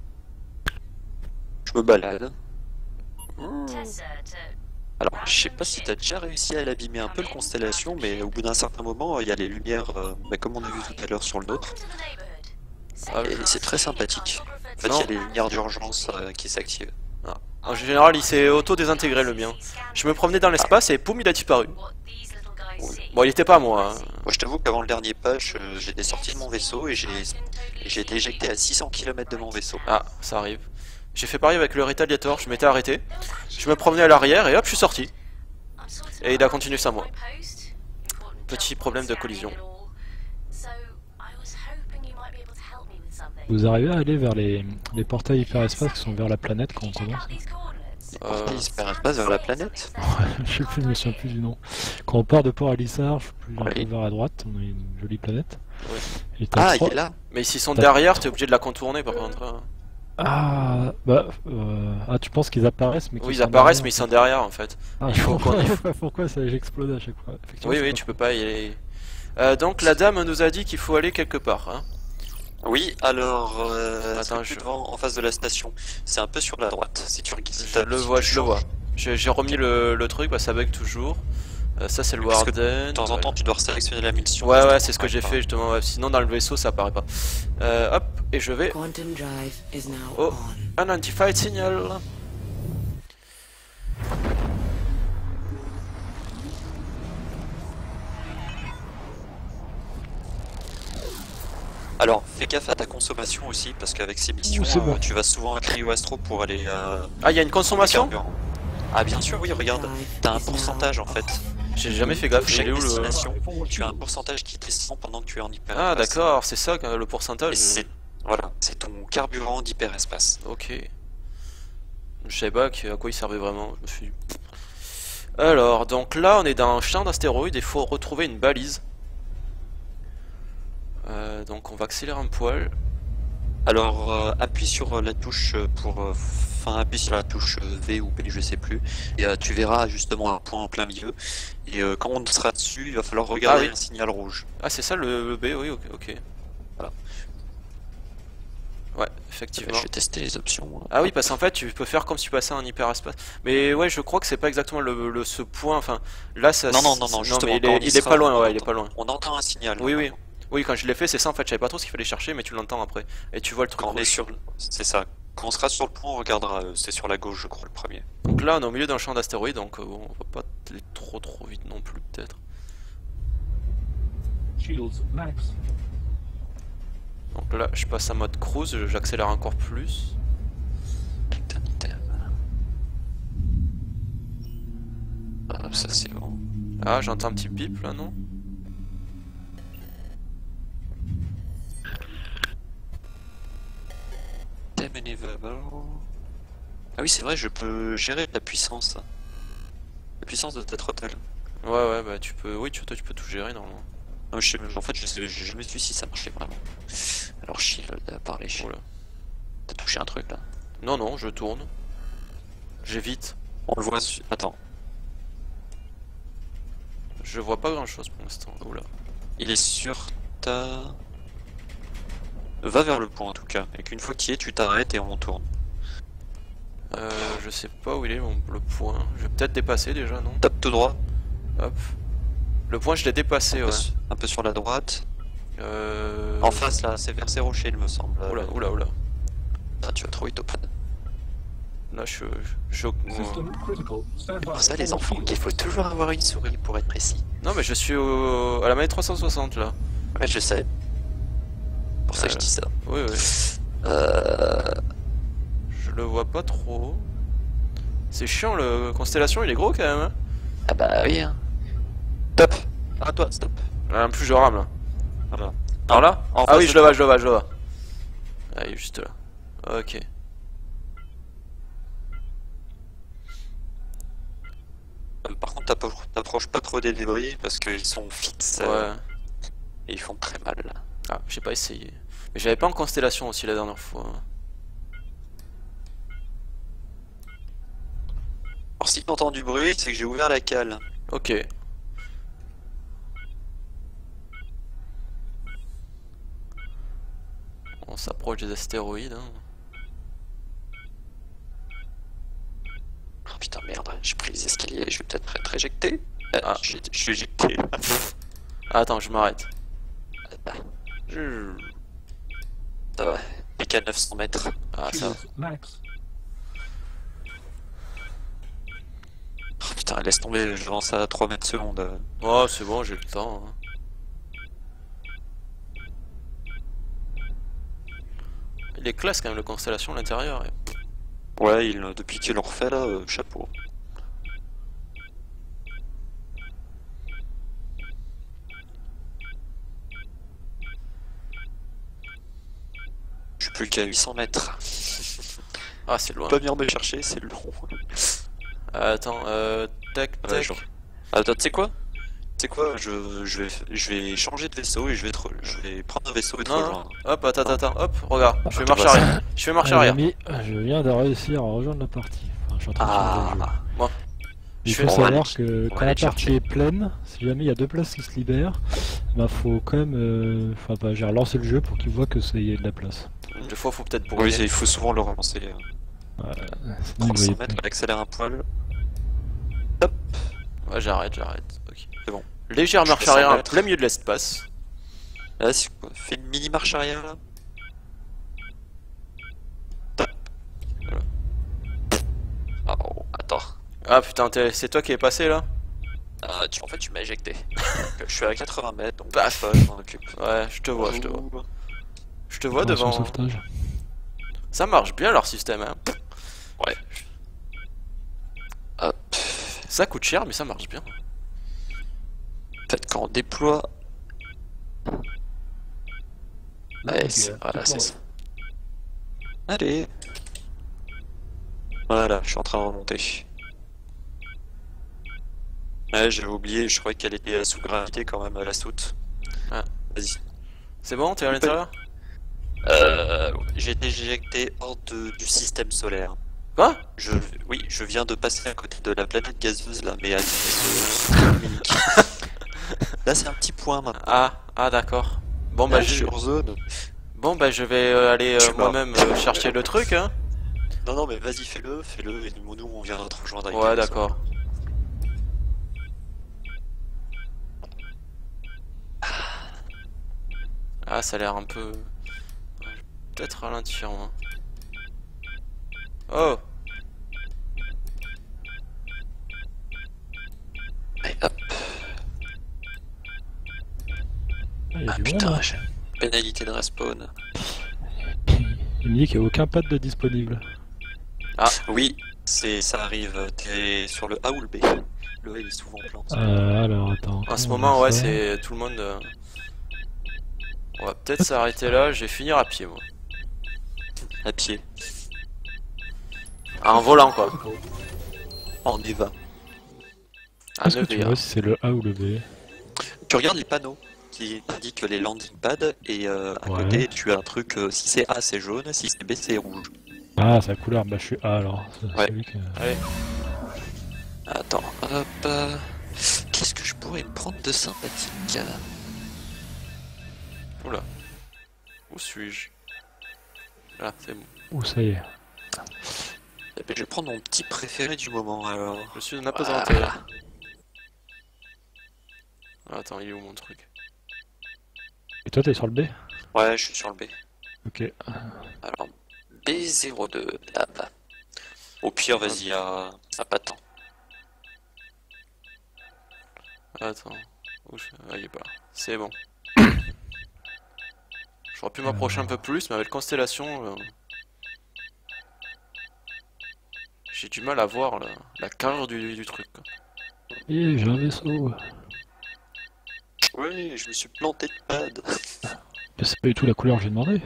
Je me balade. Tessa to Alors, je sais pas si t'as déjà réussi à l'abîmer un peu le Constellation, mais au bout d'un certain moment, il y a les lumières, comme on a vu tout à l'heure sur le nôtre, Ah, et c'est très sympathique. En fait, il y Non. a les lumières d'urgence qui s'activent. En général, il s'est auto-désintégré le mien. Je me promenais dans l'espace et poum, il a disparu. Bon, il était pas à moi. Hein. Moi, je t'avoue qu'avant le dernier patch, j'étais sorti de mon vaisseau et j'ai été éjecté à 600 km de mon vaisseau. Ah, ça arrive. J'ai fait pareil avec le Retaliator, je m'étais arrêté. Je me promenais à l'arrière et hop, je suis sorti. Et il a continué sans moi. Petit problème de collision. Vous arrivez à aller vers les portails hyperespace qui sont vers la planète quand on commence? Il se passe vers la planète. Je sais plus, je me souviens plus du nom. Quand on part de Port-Lissard, je sais plus, un Oui. peu vers la droite, on a une jolie planète. Oui. Et t'as Ah, trois- il est là. Mais s'ils sont derrière, t'es obligé de la contourner par contre. Hein. Ah, ah, tu penses qu'ils apparaissent, mais qu'ils Oui, ils sont apparaissent, derrière, mais ils en sont derrière en fait. fait. Ah, il faut qu'on- pourquoi ça j'explose à chaque fois? Effectivement, Oui, c'est oui, pas tu peux pas y aller. Donc la dame nous a dit qu'il faut aller quelque part. Hein. Oui, alors, Attends, c'est plus devant, en face de la station. C'est un peu sur la droite. Si tu regardes, Je le vois, je le vois. J'ai remis le truc, bah ça bug toujours. Ça c'est le Parce que Warden. De temps en temps, tu dois sélectionner la mission. Ouais, parce ouais, que c'est ce que j'ai pas. fait justement. Ouais. Sinon, dans le vaisseau, ça apparaît pas. Hop, et je vais. Quantum drive is now Oh, on. un anti-fight signal. Alors, fais gaffe à ta consommation aussi, parce qu'avec ces missions, c'est bon. tu vas souvent à Cryo Astro pour aller Ah, il y a une consommation? carburant. Ah, bien sûr, oui, regarde. T'as un pourcentage en fait. J'ai jamais fait gaffe. Chaque Il est où le... destination, tu as un pourcentage qui descend pendant que tu es en hyperespace. Ah, d'accord, c'est ça le Et pourcentage. voilà, c'est ton carburant d'hyperespace. Ok. Je savais pas à quoi il servait vraiment. Je me suis dit. Alors, donc là, on est dans un champ d'astéroïdes et il faut retrouver une balise. Donc, on va accélérer un poil. Alors, appuie sur la touche pour... Enfin, appuie sur la touche V ou B, je sais plus. Et tu verras justement un point en plein milieu. Et quand on sera dessus, il va falloir regarder Ah oui. un signal rouge. Ah, c'est ça le B, oui, ok. Ok. Voilà. Ouais, effectivement. Je vais tester les options. Ah oui, parce qu'en fait, tu peux faire comme si tu passais un hyperespace. Mais ouais, je crois que c'est pas exactement ce point. Enfin, là, ça. Non, justement, mais quand on y il est sera, pas loin, on ouais, il est entend- pas loin. On entend un signal. Oui, oui. normalement. Oui, quand je l'ai fait, c'est ça en fait. Je savais pas trop ce qu'il fallait chercher, mais tu l'entends après. Et tu vois le truc Quand on est rouge. sur... C'est ça. Quand on sera sur le pont, on regardera. C'est sur la gauche, je crois, le premier. Donc là, on est au milieu d'un champ d'astéroïdes, donc bon, on va pas aller trop vite non plus, peut-être. Shields max. Donc là, je passe en mode cruise, j'accélère encore plus. Ah, ça c'est bon. Ah, j'entends un petit bip là, non? Ah oui, c'est vrai, je peux gérer la puissance. La puissance de ta throttle. Ouais, bah tu peux. Oui, toi, tu peux tout gérer normalement. Non, en fait, j'ai jamais su si ça marchait vraiment. Alors, Shield a parlé. Oula. T'as touché un truc là. Non, je tourne. J'évite. On le voit. Attends. Je vois pas grand chose pour l'instant. Oula. Il est sur ta. Va vers le pont en tout cas. Et qu'une fois qu'il y est, tu t'arrêtes et on tourne. Je sais pas où il est le point. Je vais peut-être dépasser déjà, non? Tape tout droit. Hop. Le point, je l'ai dépassé, ouais. Un peu sur la droite. En face là, c'est vers ces rochers, il me semble. Oula. Ah, tu vas trop vite au pad. Là, je System critical. Stand by. Pour ça, les enfants, qu'il faut toujours avoir une souris pour être précis. Non, mais je suis à la manette 360 là. Ouais, je sais. Pour ça que je dis ça. Oui. Je le vois pas trop. C'est chiant, le Constellation, il est gros quand même. Hein. Ah bah oui, hein. Stop. Ah toi, stop. En plus, je rame là. Voilà. Alors là? En Ah face oui, de je le vois. Ah, il est juste là. Ok. Par contre, t'approches pas trop des débris parce qu'ils sont fixes Ouais. et ils font très mal. Ah, j'ai pas essayé. Mais j'avais pas en Constellation aussi la dernière fois. Alors si t'entends du bruit, c'est que j'ai ouvert la cale. Ok. On s'approche des astéroïdes. Hein. Oh putain merde, j'ai pris les escaliers, je vais peut-être être éjecté. Ah. Je suis éjecté. Ah, attends, je m'arrête. Ça va, plus qu'à 900 mètres. Ah, ça va. Shields max. Oh putain, laisse tomber, je lance à 3 mètres secondes. Oh, c'est bon, j'ai le temps. Hein. Il est classe quand même le Constellation à l'intérieur. Ouais, depuis qu'ils l'ont refait là, chapeau. Je suis plus qu'à 800 mètres. Ah, c'est loin. Pas venir me chercher, c'est long. Attends, tac. Ouais, genre. Attends, tu sais quoi? Tu sais quoi? Je vais changer de vaisseau et je vais prendre un vaisseau et te Non, rejoindre. hop, attends, hop, regarde, je fais Attends, marche vas-y. arrière. Je fais marche arrière. Je viens de réussir à rejoindre la partie. Enfin, je suis en train de changer le jeu. Bon. Il Je faut fais- savoir on va que quand aller la te partie chercher. est pleine, si jamais il y a 2 places qui se libèrent, bah faut quand même. J'ai relancé le jeu pour qu'il voit que ça y est de la place. Des fois, faut peut-être Oui, brûler. il faut souvent le relancer. Sinon, il 300 voyait mètres, plus. accélère un poil. Ouais, j'arrête. Ok. C'est bon. Légère Je marche descends arrière en mètres. plein milieu de l'espace. Là, c'est quoi? Fais une mini marche arrière là. Top. Voilà. Oh, attends. Ah putain, c'est toi qui es passé là? En fait, tu m'as éjecté. Je suis à 80 mètres, donc Paf. pas, je m'en occupe. Ouais, je te vois. Je te vois Attention, devant. sauvetage. Ça marche bien leur système. Hein. Ouais. Hop. Ça coûte cher, mais ça marche bien. En fait, quand on déploie. Ouais, voilà, c'est ça. Allez. Voilà, je suis en train de remonter. Ouais, j'avais oublié, je croyais qu'elle était sous gravité quand même, la soute. Ah. Vas-y. C'est bon, t'es à l'intérieur? J'ai été éjecté hors du système solaire. Quoi? Oui, je viens de passer à côté de la planète gazeuse là, mais à vitesse luminique. Là, c'est un petit point maintenant. Ah d'accord. Bon Là, bah je suis je... en zone. Bon bah je vais aller Je suis mort. moi-même chercher le truc hein. Non, non, mais vas-y, fais-le, et nous, on viendra te rejoindre avec Ouais le vaisseau. d'accord. Ah ça a l'air un peu... Peut-être ralentir moi. Oh! Et hop. Ah, il y a Ah du monde, putain, hein. j'ai pénalité de respawn. Il me dit qu'il n'y a aucun pad de disponible. Oui, ça arrive, t'es sur le A ou le B. Le A il est souvent plein. Alors attends. En ce comment on moment va ouais faire c'est tout le monde... On va peut-être s'arrêter là, je vais finir à pied moi. À pied. Ah, en volant quoi. On y va. Ah, Est-ce que tu vois si c'est le A ou le B? Tu regardes les panneaux qui indiquent les landing pads et à Ouais. côté tu as un truc, si c'est A c'est jaune, si c'est B c'est rouge. Ah, c'est la couleur, bah je suis A alors. C'est Ouais. celui que... Allez. Attends, hop. Qu'est-ce que je pourrais me prendre de sympathique? Oula. Où suis-je? Là, c'est bon. Ouh, ça y est. Eh ben, je vais prendre mon petit préféré du moment alors. Je suis une apesanteur. Voilà. Ah, attends, il est où mon truc? Et toi, t'es sur le B? Ouais, je suis sur le B. Ok. Alors, B02, là-bas. Au pire, vas-y, à Patan. Attends. Où ah, il est pas là. C'est bon. J'aurais pu m'approcher un peu plus, mais avec Constellation... J'ai du mal à voir la carrure du truc. Quoi. Et j'ai un vaisseau. Oui, je me suis planté de pad. Mais c'est pas du tout la couleur que j'ai demandé.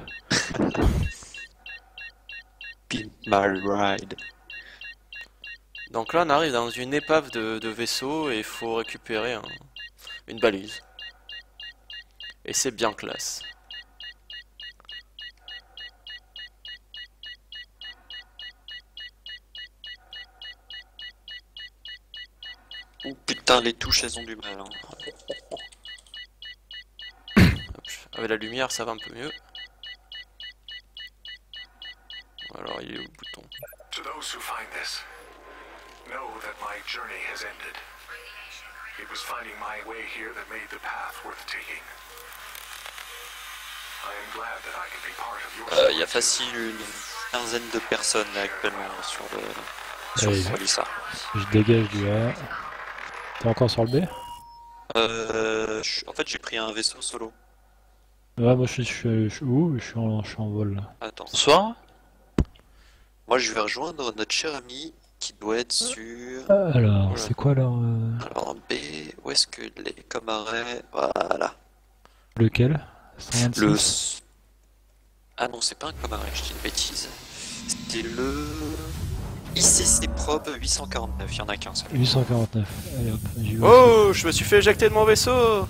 Pimp my ride. Donc là, on arrive dans une épave de vaisseau et il faut récupérer une balise. Et c'est bien classe. Oh putain, les touches elles ont du mal. Hein. Hop, avec la lumière, ça va un peu mieux. Alors, il est où le bouton? To those who find this, know that my journey has ended. It was finding my way here that made the path worth taking. I am glad that I can be part of your Il y a facile une quinzaine de personnes là, actuellement sur le Allez, sur Lissa. Je dégage du A. T'es encore sur le B? En fait j'ai pris un vaisseau solo. Ouais, moi je suis où? Je suis en vol là. Attends. Bonsoir. Moi je vais rejoindre notre cher ami qui doit être sur... Alors, Voilà. c'est quoi alors Alors B, où est-ce que les comme arrêt? Voilà. lequel? 126? Le... Ah non c'est pas un comme arrêt, je dis une bêtise. C'était le... ICC Probe 849, il y en a qu'un seul. 849. Allez hop, j'y vais. Oh, je me suis fait éjecter de mon vaisseau!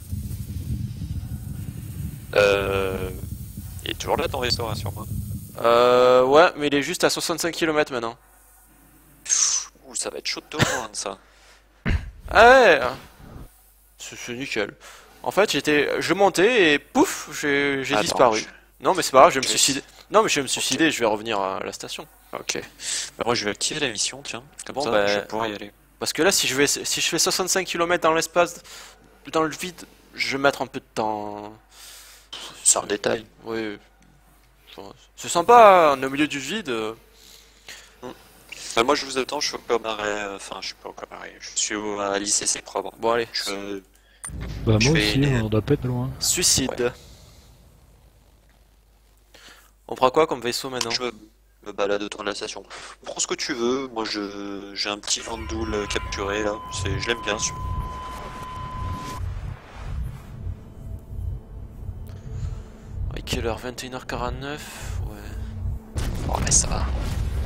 Il est toujours là ton vaisseau, rassure-moi. Ouais, mais il est juste à 65 km maintenant. Ouh, ça va être chaud de te rejoindre ça. Ah ouais! C'est nickel. En fait, je montais et pouf, j'ai Attends, disparu. Non, mais c'est pas grave, je vais me Ok. suicider. Non, mais je vais me suicider, je vais revenir à la station. Ok. Bah, moi je vais activer la mission, tiens. Comme Bon, ça, bah, je vais pouvoir y aller. Parce que là, si je fais 65 km dans l'espace, dans le vide, je vais mettre un peu de temps. C'est un détail. Oui. C'est sympa, on est au milieu du vide. Moi je vous attends, je suis au Comaret. Enfin, je suis pas au Comaret. Je suis à l'ICC Probe. Bon, allez. Bah je moi fais aussi, une- on doit pas être loin. Suicide. Ouais. On prend quoi comme vaisseau maintenant? Je me balade autour de la station. Prends ce que tu veux. Moi j'ai un petit Vandoul capturé là. Je l'aime bien. Ouais, quelle heure? 21h49. Ouais. Oh mais ça va.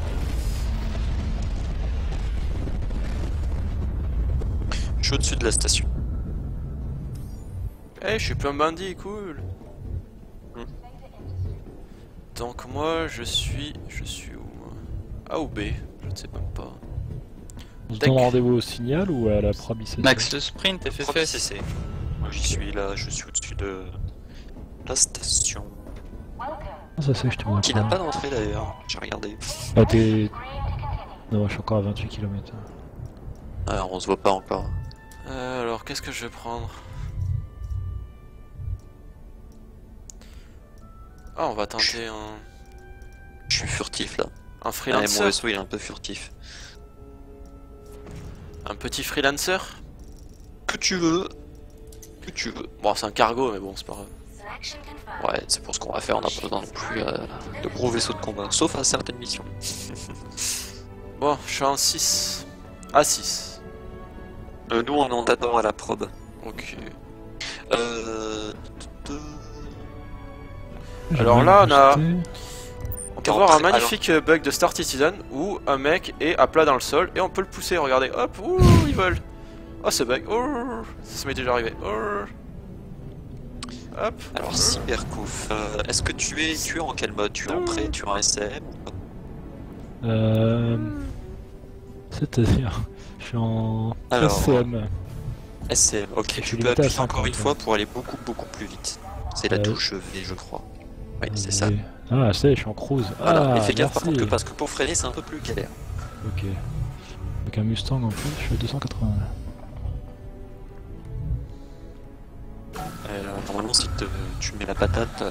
Je suis au-dessus de la station. Eh, je suis plein bandit, cool. Donc moi je suis où moi? A ou B? Je ne sais même pas. On se Tac. donne rendez-vous au signal ou à la probe ICC? Max, le sprint est Premier fait. CC. Moi j'y suis là, je suis au-dessus de la station. Ah, ça c'est, je te vois Qui n'a pas d'entrée d'ailleurs, j'ai regardé. Ah, t'es... Non, je suis encore à 28 km. Alors on se voit pas encore. Alors qu'est-ce que je vais prendre? Ah, on va tenter Je suis furtif là. un Ah, freelancer. mon vaisseau il est un peu furtif. Un petit freelancer? Que tu veux. Que tu veux. Bon, c'est un cargo, mais bon, c'est pas grave. Selection confirmed. Ouais, c'est pour ce qu'on va faire, on n'a pas besoin non plus de gros vaisseaux de combat, sauf à certaines missions. Bon, je suis en 6. A6. Nous on en attend à la probe. Ok. J'ai Alors bien là, on a- boosté. On peut voir un magnifique bug de Star Citizen où un mec est à plat dans le sol et on peut le pousser, regardez, hop, ouh, il vole. Oh, ce bug, oh, ça m'est déjà arrivé. Oh. Hop. Alors Cybercouf, est-ce que tu es en quel mode? Tu es en prêt, tu es en SM ou pas? C'est-à-dire, je suis en Alors, SCM. SM, ok, Je suis tu peux limité à appuyer encore 50, une fois pour aller beaucoup plus vite. C'est la touche V je crois. Oui, c'est ça. Ah, je suis en cruise. Voilà, Ah, et fais gaffe par merci. contre parce que pour freiner c'est un peu plus galère. Ok. Avec un Mustang en plus, je suis à 280. Normalement si tu mets la patate...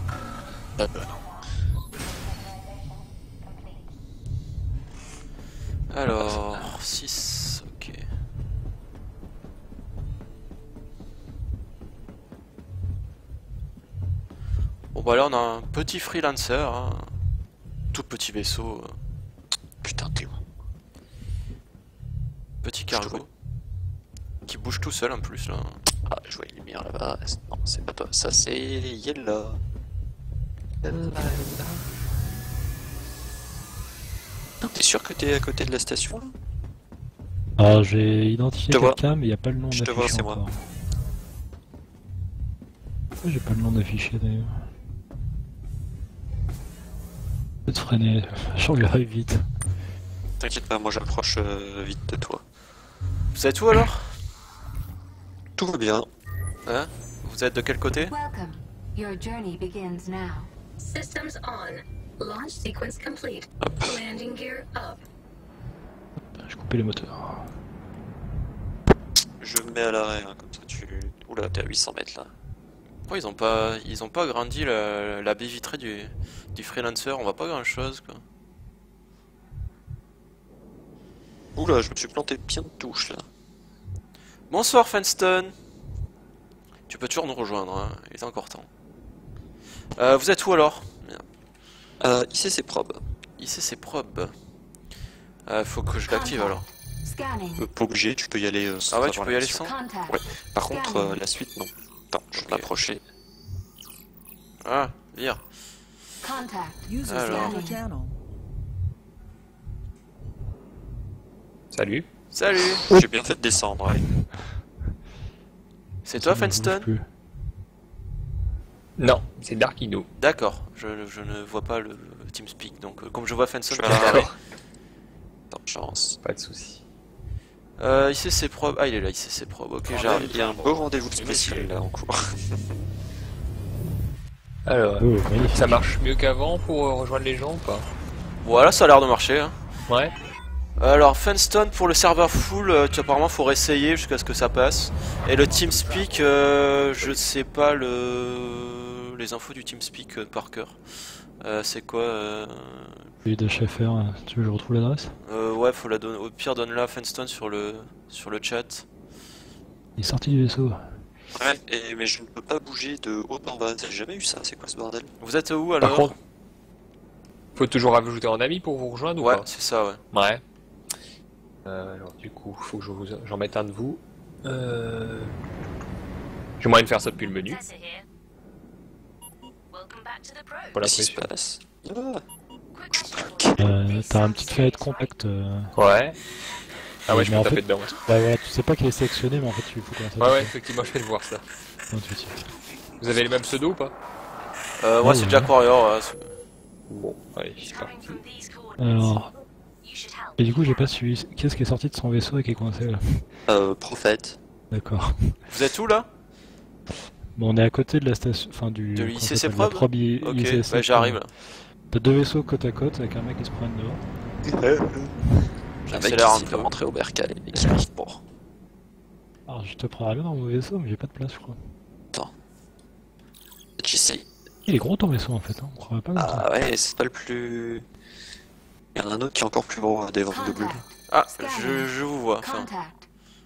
Alors, 6, ok. Bon bah là on a un petit freelancer, hein. Tout petit vaisseau, Putain t'es où? petit cargo, qui bouge tout seul en plus là. Ah je vois une lumière là-bas, non c'est pas toi, ça c'est Yella. T'es sûr que t'es à côté de la station là? Alors j'ai identifié Je te vois. quelqu'un, mais il n'y a pas le nom Je te d'affiché vois, c'est moi. encore. Pourquoi j'ai pas le nom d'affiché d'ailleurs? Peut-être freiner, je regarde vite. T'inquiète pas, moi j'approche vite de toi. Vous êtes où alors? Tout va bien. Hein? Vous êtes de quel côté? Welcome. Your journey begins now. Systems on. Launch sequence complete. Landing gear up. Je coupé les moteurs. Je me mets à l'arrêt, hein, comme ça tu... Oula, t'es à 800 mètres là. Oh, ils ont pas agrandi la baie vitrée du freelancer, on voit pas grand chose quoi. Oula, je me suis planté bien de touche là. Bonsoir Fenston. Tu peux toujours nous rejoindre, hein. Il est encore temps. Vous êtes où alors? Ici c'est probe. Ici c'est probe. Faut que je l'active alors. Scanning. Pas obligé, tu peux y aller sans Ah ouais, tu avoir peux y la aller mission. sans? Contact. Ouais. Par contre, la suite non. Attends, je vais Ok. m'approcher. Ah, vire. Contact. User Alors. joined your channel. Salut. Salut. J'ai bien fait de descendre, ouais. C'est toi Ça ne bouge Fenston? plus. Non, c'est Darkino. D'accord, je ne vois pas le TeamSpeak, donc comme je vois Fenston, Je je vais vais regarder. Attends, chance. Pas de soucis. Ici c'est probe. Ah, il est là, ici c'est probe. Ok, Il j'arrive. y a un beau rendez-vous spécial là en cours. Alors, Oh, magnifique. ça marche mieux qu'avant pour rejoindre les gens ou pas? Voilà, ça a l'air de marcher. Hein. Ouais. Alors, Fenston pour le serveur full, apparemment faut réessayer jusqu'à ce que ça passe. Et le TeamSpeak, je sais pas les infos du TeamSpeak par cœur. C'est quoi Lui de Schaeffer, tu veux que je retrouve l'adresse? Ouais, faut la donner. Au pire, donne-la à Fenston sur le chat. Il est sorti du vaisseau. Ouais, mais je ne peux pas bouger de haut en bas. J'ai jamais eu ça, c'est quoi ce bordel? Vous êtes où alors? Par contre, faut toujours ajouter en ami pour vous rejoindre ouais, ou c'est ça, ouais. pas? Ouais. Alors du coup, faut que j'en mette un de vous. J'ai moyen de faire ça depuis le menu. Tessa here. Welcome back to the probe. Voilà, Qu'est-ce qui se pression. passe? Quick question. T'as une petite fenêtre compacte. Ouais. Ah ouais, je Mais peux en taper fait- dedans. Bah voilà, tu sais pas qu'elle est sélectionnée, mais en fait tu faut commencer à Ouais, ouais, taper. effectivement, je vais le voir ça. Intuitif. Vous avez les mêmes pseudos ou pas? Moi, Ouais, c'est ouais. Jack Warrior. Bon, allez, c'est Coming parti. from these coordinates. Alors, You should help. et du coup, j'ai pas suivi. Qu'est-ce qui est sorti de son vaisseau et qui est coincé là? Prophète. D'accord. Vous êtes où là? Bon, on est à côté de la station. Enfin, du. De comment l'ICC ça s'appelle, Probe la probe Ok, ICC, bah j'arrive là. T'as deux vaisseaux côte à côte avec un mec qui se promène dehors. Un mec J'accélère qui un s'est peu. fait rentrer au bercail et qui arrive pour. Alors, je te prends bien dans mon vaisseau, mais j'ai pas de place, je crois. J'essaye. Il est gros ton vaisseau en fait, hein. On croirait pas comme ça. Ah ouais, c'est pas le plus. Il y en a un autre qui est encore plus gros, des vents de bulles. Contact. Ah, Scanning. je vous vois. Enfin, Contact.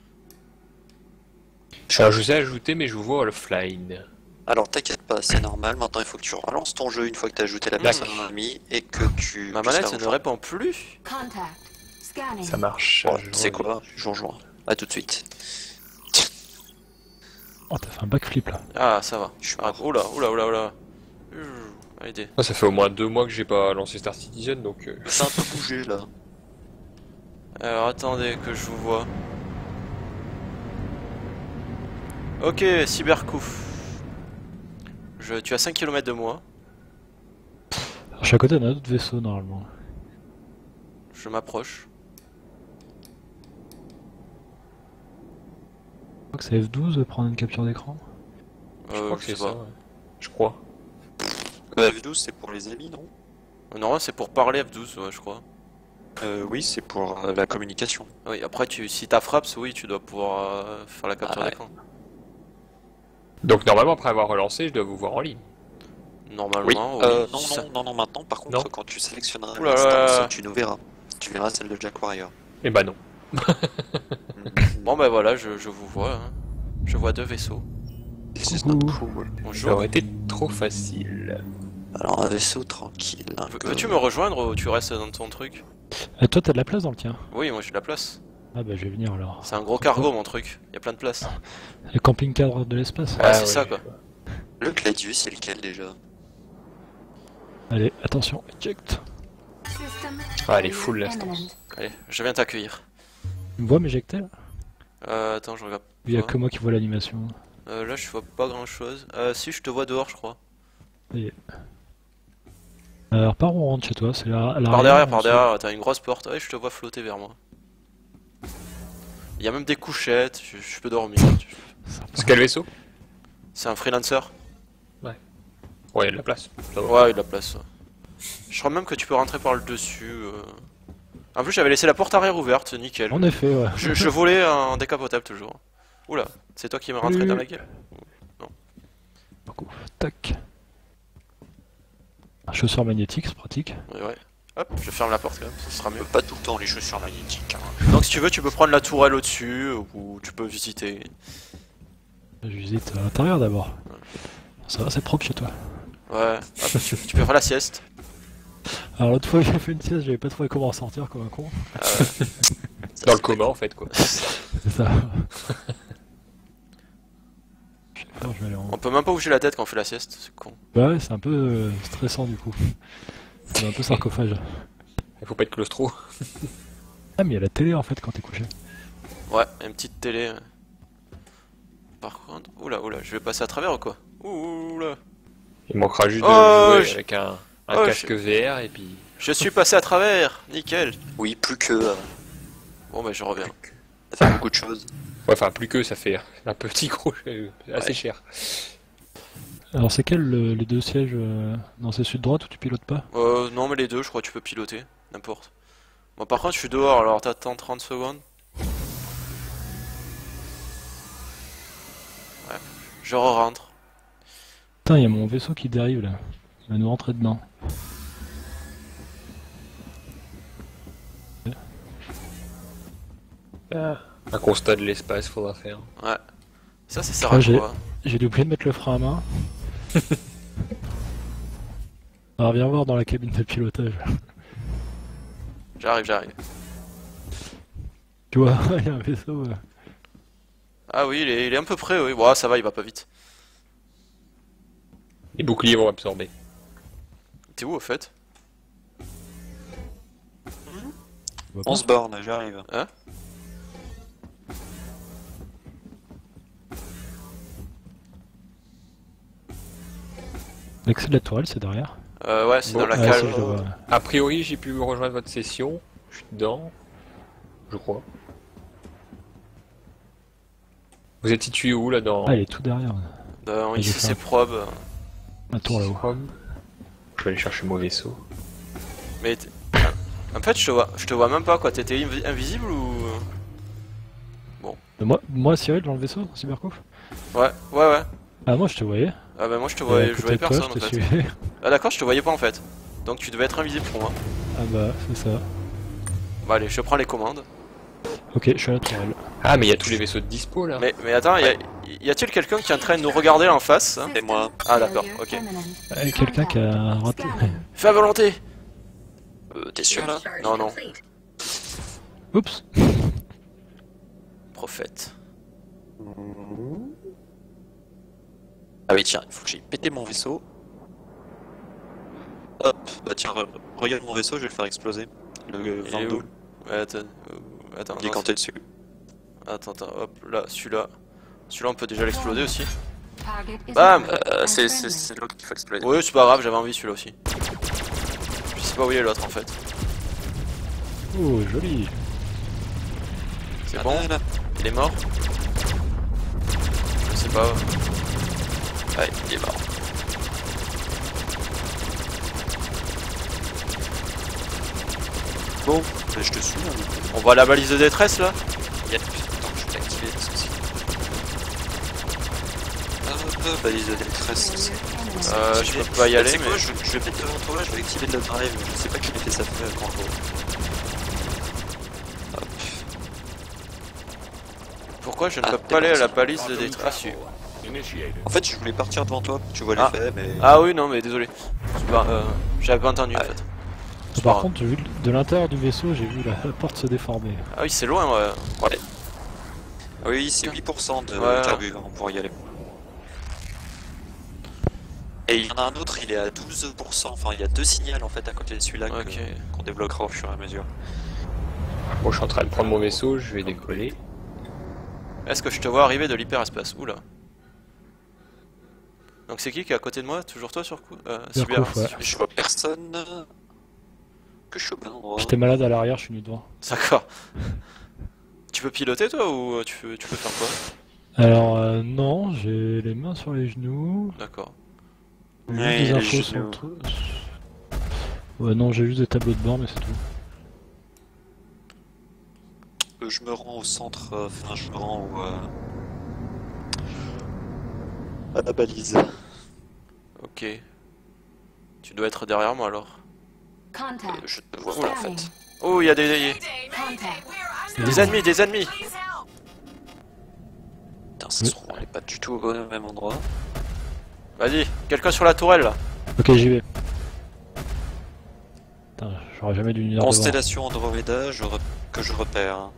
Alors, je vous ai ajouté, mais je vous vois offline. Alors t'inquiète pas, c'est normal. Maintenant, il faut que tu relances ton jeu une fois que tu as ajouté la personne en ami et que tu. ma puisses manette la ça ne rejoindre. répond plus. Contact. Scanning. Ça marche. Bon, je c'est reviens. quoi? Je vous rejoins. À tout de suite. Oh, t'as fait un backflip là. Ah, ça va. Je suis Ah, mort. oula, oula, oula, oula. Allez. Ah, ça fait au moins 2 mois que j'ai pas lancé Star Citizen, donc... Ça a un peu bougé là. Alors attendez que je vous vois. Ok, Cybercouf. Tu as 5 km de moi. Alors, je suis à côté d'un autre vaisseau normalement. Je m'approche. Je crois que c'est F12 de prendre une capture d'écran. je crois que je sais c'est ça, pas. ouais. Je crois. F12 c'est pour les amis, non? Non, c'est pour parler F12, ouais, je crois. Oui, c'est pour la communication. Oui, après, si t'as frappe, oui, tu dois pouvoir faire la capture Ah ouais. d'écran. Donc normalement, après avoir relancé, je dois vous voir en ligne. Normalement, oui. Non, ça- non, maintenant, par contre, Non. quand tu sélectionneras Ouh là là. l'instance, tu nous verras. Tu verras celle de Jack Warrior. Eh bah non. Bon, bah voilà, je vous vois. Hein. Je vois deux vaisseaux. This is Coucou. not cool. Ça Bonjour. aurait été trop facile. Alors, un vaisseau tranquille. Hein, Veux-tu me rejoindre ou tu restes dans ton truc? Et toi, t'as de la place dans le tien? Oui, moi j'ai de la place. Ah bah, je vais venir alors. C'est un gros cargo, mon truc. Il y a plein de place. Le camping-cadre de l'espace. Ouais, c'est ça, quoi. Le Gladius, c'est lequel déjà? Allez, attention, eject. System Ah, elle est failure full, l'instance. imminent. Allez, je viens t'accueillir. Tu me vois m'éjecter là? Attends, je regarde. Il y a pas. que moi qui vois l'animation. Là, je vois pas grand chose. Si, je te vois dehors, je crois. Alors, par où on rentre chez toi? C'est Par derrière, t'as une grosse porte. Ouais, je te vois flotter vers moi. Il y a même des couchettes, je peux dormir. C'est quel vaisseau? C'est un freelancer? Ouais, il y a de la place. Ça va. Ouais, il a de la place. Ouais. Je crois même que tu peux rentrer par le dessus. En plus, j'avais laissé la porte arrière ouverte, nickel. En effet, ouais. Je volais en décapotable toujours. Oula, c'est toi qui m'es rentré dans la gueule. Coucou. Tac. Un chausseur magnétique, c'est pratique. Ouais. Hop, je ferme la porte quand même, ça sera mieux. Pas tout le temps les chaussures magnétiques. Hein. Donc si tu veux, tu peux prendre la tourelle au-dessus, ou tu peux visiter. Je visite à l'intérieur d'abord. Ça va, c'est propre chez toi. Ouais, hop, tu peux faire la sieste. Alors l'autre fois j'ai fait une sieste, j'avais pas trouvé comment en sortir comme un con. Dans le coma en fait quoi. C'est ça. Je vais aller en... On peut même pas bouger la tête quand on fait la sieste, c'est con. Bah ouais, c'est un peu stressant du coup. C'est un peu sarcophage. Il faut pas être claustro. Ah mais il y a la télé en fait quand t'es couché. Ouais, une petite télé. Par contre, oula, je vais passer à travers ou quoi? Oula. Il manquera juste de Oh, jouer je- avec un oh, casque VR et puis... Je suis passé à travers, nickel. Oui, plus que. Bon bah je reviens. Ça fait beaucoup de choses. Ouais, enfin plus que ça fait un petit gros, assez Ouais. cher. Alors c'est quel les deux sièges Non, c'est celui de droite où tu pilotes pas? Non mais les deux, je crois que tu peux piloter, n'importe. Bon par contre je suis dehors, alors t'attends 30 secondes. Ouais, je re-rentre. Putain, il y a mon vaisseau qui dérive là. Il va nous rentrer dedans. Un constat de l'espace faudra faire. Ouais. Ça sert Ah, à j'ai- quoi? J'ai oublié de mettre le frein à main. Alors viens voir dans la cabine de pilotage. J'arrive. Tu vois, il y a un vaisseau. Ah oui, il est un peu près, oui. Bon, ça va, il va pas vite. Les boucliers vont absorber. T'es où au fait? On se borne, j'arrive. L'accès de la tourelle, c'est derrière. Ouais, c'est Bon, dans la Ouais, cale. si, je le vois. A priori, j'ai pu rejoindre votre session. Je suis dedans. Je crois. Vous êtes situé où là dans Ah, il est tout derrière. Ici j'ai fait c'est un- probe. Un tour là-haut. Chrome. Je vais aller chercher mon vaisseau. Mais en fait je te vois même pas quoi, t'étais invisible ou... Moi, Cyril, dans le vaisseau, Cybercoof? Ouais. Ah, moi, je te voyais. Ah bah moi je te Et à voyais, je côté voyais de toi, personne en je te fait. suivais. Ah d'accord, je te voyais pas en fait. Donc tu devais être invisible pour moi. Ah bah, c'est ça. Bah allez, je prends les commandes. Ok, je suis à la tourelle. Ah, mais il y a tous les vaisseaux de dispo là. Mais attends, y a-t-il quelqu'un qui est en train de nous regarder en face hein? Et moi. Ah d'accord, ok. Quelqu'un qui a raté. Fais à volonté. T'es sûr là? Launch charge Non, non. complete. Oups. Prophète. Ah oui, tiens, il faut que j'aille péter mon vaisseau. Hop, bah tiens, regarde mon vaisseau, je vais le faire exploser. Le Il est 22. où? Ouais, attends, Il est non, quand t'es dessus. attends, hop, là, celui-là. Celui-là on peut déjà l'exploser aussi. Target is Bam! marked as C'est friendly. l'autre qu'il faut exploser. Oui, c'est pas grave, j'avais envie celui-là aussi. Je sais pas où il est l'autre en fait. Oh, joli. C'est Ah, bon? là. Il est mort? Je sais pas. Ouais, il est mort. Bon, bah, je te suis là. On voit la balise de détresse là? Yep. Attends, je vais l'activer parce que c'est... balise de détresse. Je peux pas y aller C'est mais... quoi, je vais mettre devant toi, je vais activer le drive. Je sais pas que je mettais ça fait quand je... Hop. Pourquoi je ne Ah, peux t'es pas aller à la parti. balise de détresse? Ah si. Initiated. En fait, je voulais partir devant toi, tu vois Ah. l'effet, mais... Ah oui, non mais désolé. C'est pas, j'avais pas entendu en fait. C'est pas Par grave. contre, j'ai vu de l'intérieur du vaisseau, j'ai vu la porte se déformer. Ah oui, c'est loin, ouais. Ouais. Ah oui, c'est 8% de Ouais. carburant pour y aller. Et il y en a un autre, il est à 12%, enfin il y a 2 signaux en fait à côté de celui-là Ok. qu'on débloquera au fur et à mesure. Bon, je suis en train de prendre mon vaisseau, je vais décoller. Est-ce que je te vois arriver de l'hyperespace? Oula. Donc c'est qui est à côté de moi? Toujours toi sur coup? Cyber. Berkoff, ouais. Je vois personne... Que je suis au bon endroit. J'étais malade à l'arrière, je suis venu devant. D'accord. Tu peux piloter toi ou tu peux faire quoi? Alors, non, j'ai les mains sur les genoux. D'accord. J'ai Ouais, juste des les infos sur le genoux. truc. Ouais, non, j'ai juste des tableaux de bord, mais c'est tout. Je me rends au centre, enfin je me rends au... à la balise. Ok. Tu dois être derrière moi alors. Contact. Je te vois pas en Scanning. fait. Oh, il y a des ennemis, des ennemis. Putain, ça se trouve, on est pas du tout au même endroit. Vas-y, quelqu'un sur la tourelle là. Ok, j'y vais. Putain, j'aurais jamais dû venir devant. Constellation Andromeda, que je repère.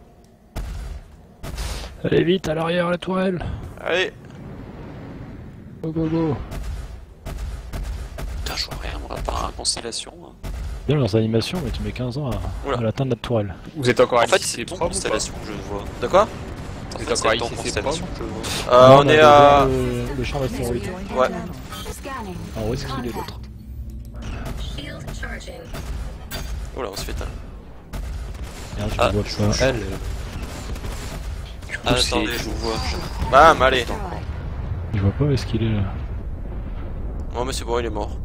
Allez vite, à l'arrière, la tourelle. Allez. Go, go, go. Putain, je vois rien, moi, à part un constellation. Bien leurs animations, mais tu mets 15 ans Oula. à l'atteindre la tourelle. Vous êtes encore En à fait, ICC c'est ton probe ou pas? constellation que je vois. De quoi? En Vous fait, êtes encore à c'est ton ICC constellation probe que je vois. Non, On on a est déjà à... le champ d'astéroïdes. Ouais. Scanning. Alors où est-ce qu'il est l'autre? Shield charging. Oh là, on se fait teindre. Merde, je Ah, le vois pas. Elle. Ah, attendez, je vous vois. Bam, allez. Destroyed. Je vois pas où est-ce qu'il est là. Oh mais c'est bon, il est mort.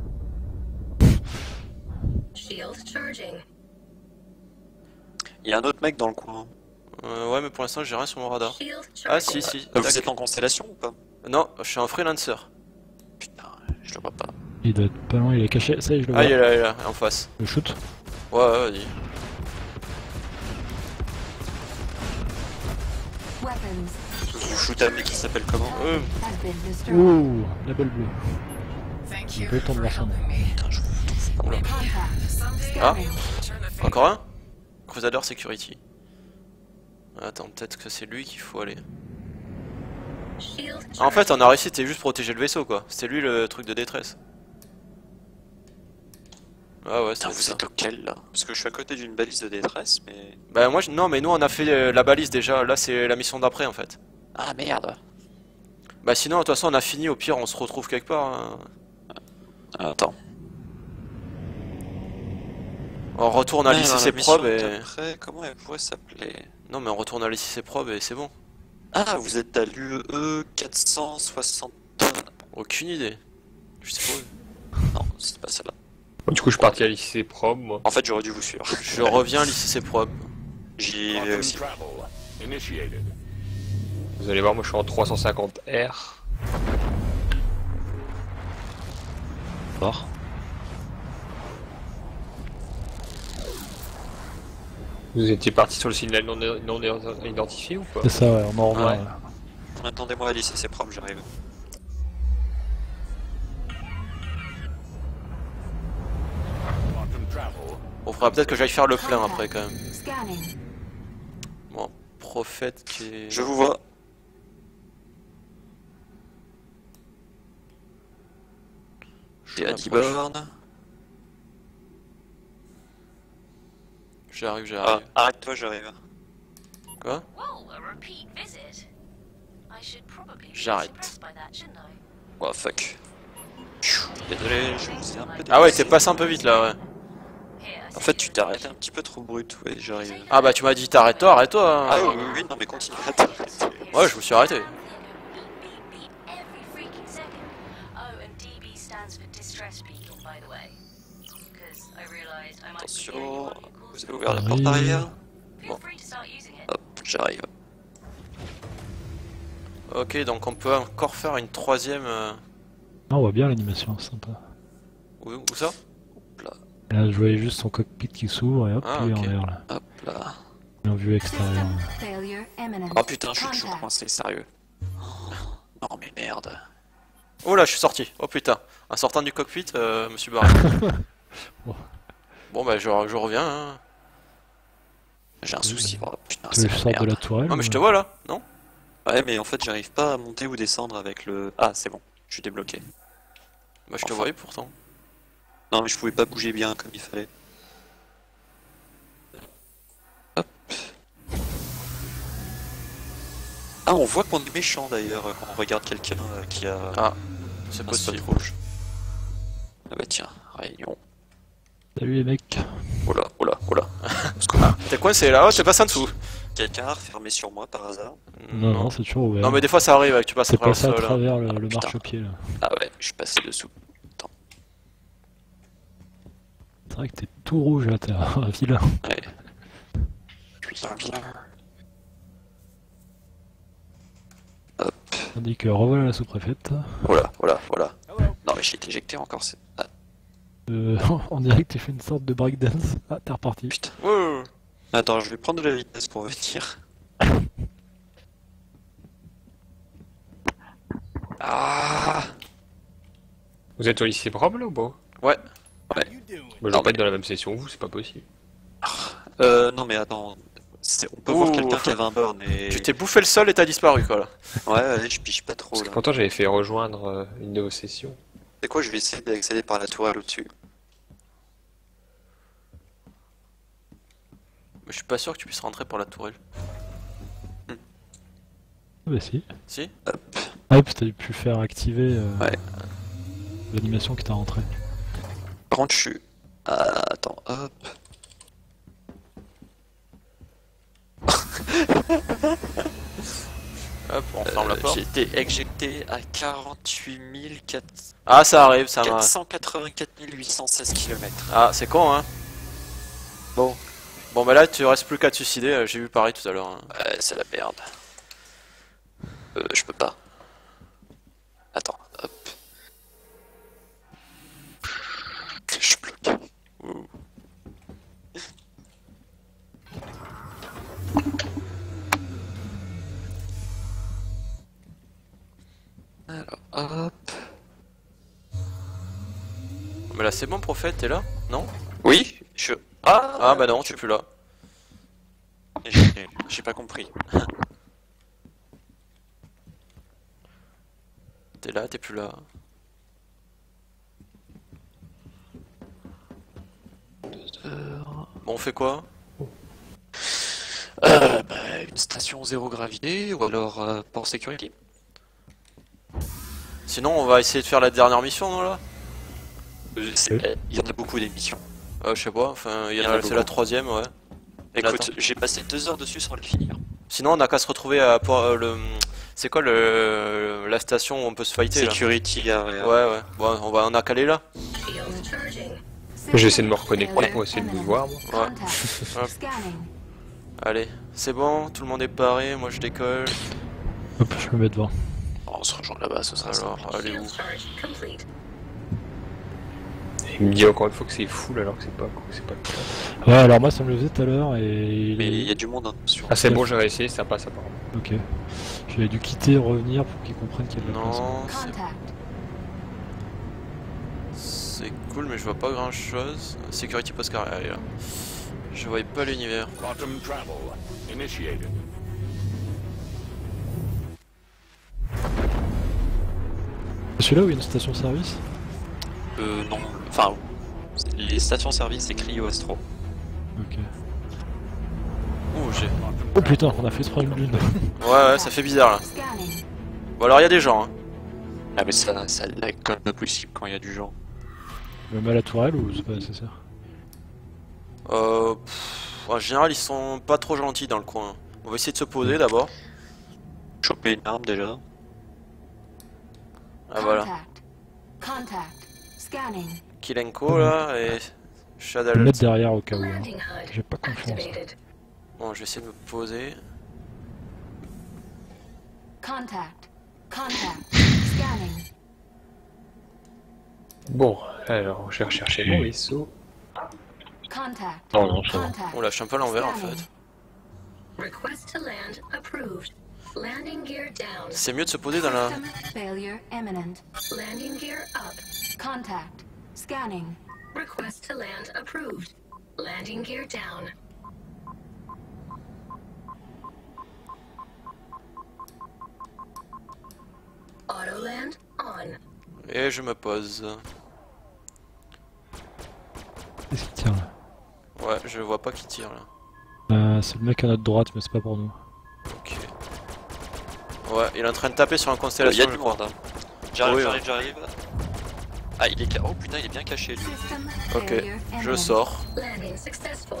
Shield charging. Il y a un autre mec dans le coin. Ouais, mais pour l'instant j'ai rien sur mon radar. Shield Ah charging. si, si. Vous êtes en constellation ou pas? Non, je suis un freelancer. Putain, je le vois pas. Il doit être pas loin, il est caché. Ça y est, je le vois. Ah, il est là, en face. Le shoot. Ouais, ouais, vas-y. Weapons Vous shootez un mec qui s'appelle comment? has been destroyed. Ouh, la belle bleue. J'ai pas eu le temps de voir son nom. Putain, je vous trouve pas. Oula. Contact. Ah, Scanning. encore un? Crusader Security. Attends, peut-être que c'est lui qu'il faut aller. Shield Ah, en fait, on a réussi, c'était juste protéger le vaisseau quoi. C'était lui le truc de détresse. Ah ouais, Putain, c'est vous ça. êtes auquel là? Parce que je suis à côté d'une balise de détresse, mais... Bah moi, non, mais nous on a fait la balise déjà. Là, c'est la mission d'après en fait. Ah merde. Bah sinon, de toute façon, on a fini. Au pire, on se retrouve quelque part. Hein. Ah, attends. On retourne à l'ICC Probe et... Après, comment elle pourrait s'appeler? Non mais on retourne à l'ICC Probe et c'est bon. Ah, vous êtes à l'UE 460... Aucune idée. Je sais pas. Non, c'est pas celle-là. Du coup, je suis parti à l'ICC Prom, moi. En fait, j'aurais dû vous suivre. Je reviens à l'ICC Probe. J'y vais Quantum aussi. travel initiated. Vous allez voir, moi je suis en 350R. Fort. Vous étiez parti sur le signal non identifié ou pas? C'est ça, ouais, on en revient. Ouais. là. Attendez-moi à l'ICC Prom, j'arrive. Quantum travel. On fera peut-être que j'aille faire le plein après quand même. Scanning. Bon, prophète qui est... Je vous vois. T'es à 10 bornes. J'arrive, Ah, j'arrive. arrête-toi, j'arrive. Quoi? Whoa, a repeat visit. I should probably be J'arrête. impressed by that, shouldn't I? Oh fuck. Désolé, je vous ai un peu Ah ouais, dépassé. t'es passé un peu vite là, ouais. Here, I En see fait, tu you. t'es arrêté un petit peu trop brut, ouais, j'arrive. Ah bah tu m'as dit t'arrête-toi, arrête-toi. Ah Hein. oui, oui, oui, non mais continue à t'arrêter. Ouais, je me suis arrêté. Beep, beep, every freaking second. Oh, and DB stands for distress speaking, by the way. Because I realized I might be the only Attention, one who calls vous it. avez ouvert la Oui. porte arrière. Feel free to start using it. Hop, j'arrive. Ok, donc on peut encore faire une troisième... Ah, on voit bien l'animation, c'est sympa. Où ça? Là, je voyais juste son cockpit qui s'ouvre et hop, Ah, il est ok. en l'air là. Hop là. Et en vue extérieure. System failure imminent. Oh putain, je suis toujours Contact. coincé, sérieux. Non mais merde. Oh là, je suis sorti. Oh putain. En sortant du cockpit, je me suis barré. Bon. Bon bah je reviens. Hein. J'ai un souci. Oh putain, Tu veux c'est que je la sorte de la merde. tourelle Non mais ou- je te vois là, non? Ouais, mais en fait, j'arrive pas à monter ou descendre avec le... Ah, c'est bon, je suis débloqué. Bah je te Enfin. voyais pourtant. Non mais je pouvais pas bouger bien comme il fallait. Hop. Ah, on voit qu'on est méchant d'ailleurs quand on regarde quelqu'un qui a Ah, c'est un spot possible. rouge. Ah bah tiens, réunion. Salut les mecs. Oh là, oh là, oh là. T'es coincé là, oh t'es passé en dessous. Quelqu'un a refermé sur moi par hasard? Non, non, c'est toujours ouvert. Non mais des fois ça arrive que tu passes à c'est travers le passé à sol. Hein. travers le putain. marchepied là. Ah ouais, je suis passé dessous. C'est vrai que t'es tout rouge là, t'es un vilain. Ouais. Je suis un vilain. Hop. Tandis que revoilà la sous-préfète. Voilà, voilà, voilà. Non mais j'ai été éjecté encore. Ah On dirait que t'as fait une sorte de breakdance. Ah, t'es reparti. putain. Ouais. Attends, je vais prendre de la vitesse pour venir. Ah. Vous êtes au lycée Prom là ou pas? Ouais. Moi je Non, vais pas être dans la même session que vous, c'est pas possible. Non mais attends. On peut voir Ouh. quelqu'un qui avait un burn et... Tu t'es bouffé le sol et t'as disparu quoi là. Ouais, je pige pas trop Parce que là. pourtant j'avais fait rejoindre une de vos sessions. C'est quoi, je vais essayer d'accéder par la tourelle au-dessus. Mais je suis pas sûr que tu puisses rentrer par la tourelle. Ah bah si. Si? Ah oui, parce que t'as pu faire activer Ouais. l'animation qui t'a rentré. Par contre, je suis... Ah, attends, hop. Hop, on ferme la porte. J'ai été éjecté à 48 Ah ça arrive, ça m'a... 484 816 km. Ah c'est con hein. Bon. Bon bah là tu restes plus qu'à te suicider, j'ai vu pareil tout à l'heure. Hein. Ouais, c'est la merde. Je peux pas. Attends, hop. Je suis bloqué. Ouh. Alors, hop. Mais là c'est bon prophète, t'es là? Non? Oui, je... Ah, Ah bah non, tu es plus là. J'ai pas compris. T'es là, t'es plus là. Bon on fait quoi? Une station zéro gravité ou alors port security. Sinon on va essayer de faire la dernière mission non là? Il y en a beaucoup d'émissions. Je sais pas, enfin, Il y en a c'est beaucoup. la troisième, ouais. Écoute, Attends. j'ai passé 2 heures dessus sans le finir. Sinon, on a qu'à se retrouver à le. C'est quoi la station où on peut se fighter là? Security, Ouais, ouais. Bon, on a qu'à aller là. Shields charging. J'essaie de me reconnecter pour essayer de vous voir, moi. Ouais. Contact. Hop. Scanning. Allez, c'est bon, tout le monde est paré, moi je décolle. Hop, je me mets devant. On se rejoint là-bas, ce sera Alors, simple. allez où? Shield charge complete. Il me dit encore une fois que c'est full alors que c'est pas le cas. Ouais, alors moi ça me le faisait tout à l'heure et... Mais il y a du monde hein, sur. Ah c'est bon, j'ai réussi, ça passe apparemment. Ok. J'avais dû quitter, revenir pour qu'ils comprennent qu'il y a de la place. Non, Contact. c'est cool, mais je vois pas grand chose. Security post carrière, elle est là. Je voyais pas l'univers. Quantum travel initiated. C'est celui-là où il y a une station-service? Non, enfin, les stations-service c'est Cryo Astro. Ok. Ouh, j'ai. Oh putain, on a fait ce problème d'une. Ouais, ça fait bizarre là. Scanning. Bon, alors il y a des gens, hein. Ah, mais ça lag comme pas possible quand il y a du genre. Même à la tourelle ou c'est pas nécessaire? En général, ils sont pas trop gentils dans le coin. On va essayer de se poser d'abord. Choper une arme déjà. Ah voilà. Contact. Contact. Scanning. Kilenko là et Je vais me Shadal. mettre derrière au cas où. hein. Landing HUD J'ai pas confiance. activated. Bon, je vais essayer de me poser. Contact. Contact. Scanning. Bon, alors je vais rechercher mon vaisseau. Contact. Non, non, ça va. Contact. On lâche un peu à l'envers en Scanning. fait. Request to land approved. Landing gear down. C'est mieux de se poser dans la. System failure imminent. Landing gear up. Contact. Scanning. Request to land approved. Landing gear down. Auto land on. Et je me pose. Qu'est-ce qu'il tire là? Ouais, je vois pas qui tire là. C'est le mec à notre droite, mais c'est pas pour nous. Ok. Ouais, il est en train de taper sur une Il y constellation. a du monde. Hein. J'arrive, Oui, j'arrive. Ah, il est. Oh putain, il est bien caché lui. System Ok, failure je imminent. sors. Landing successful.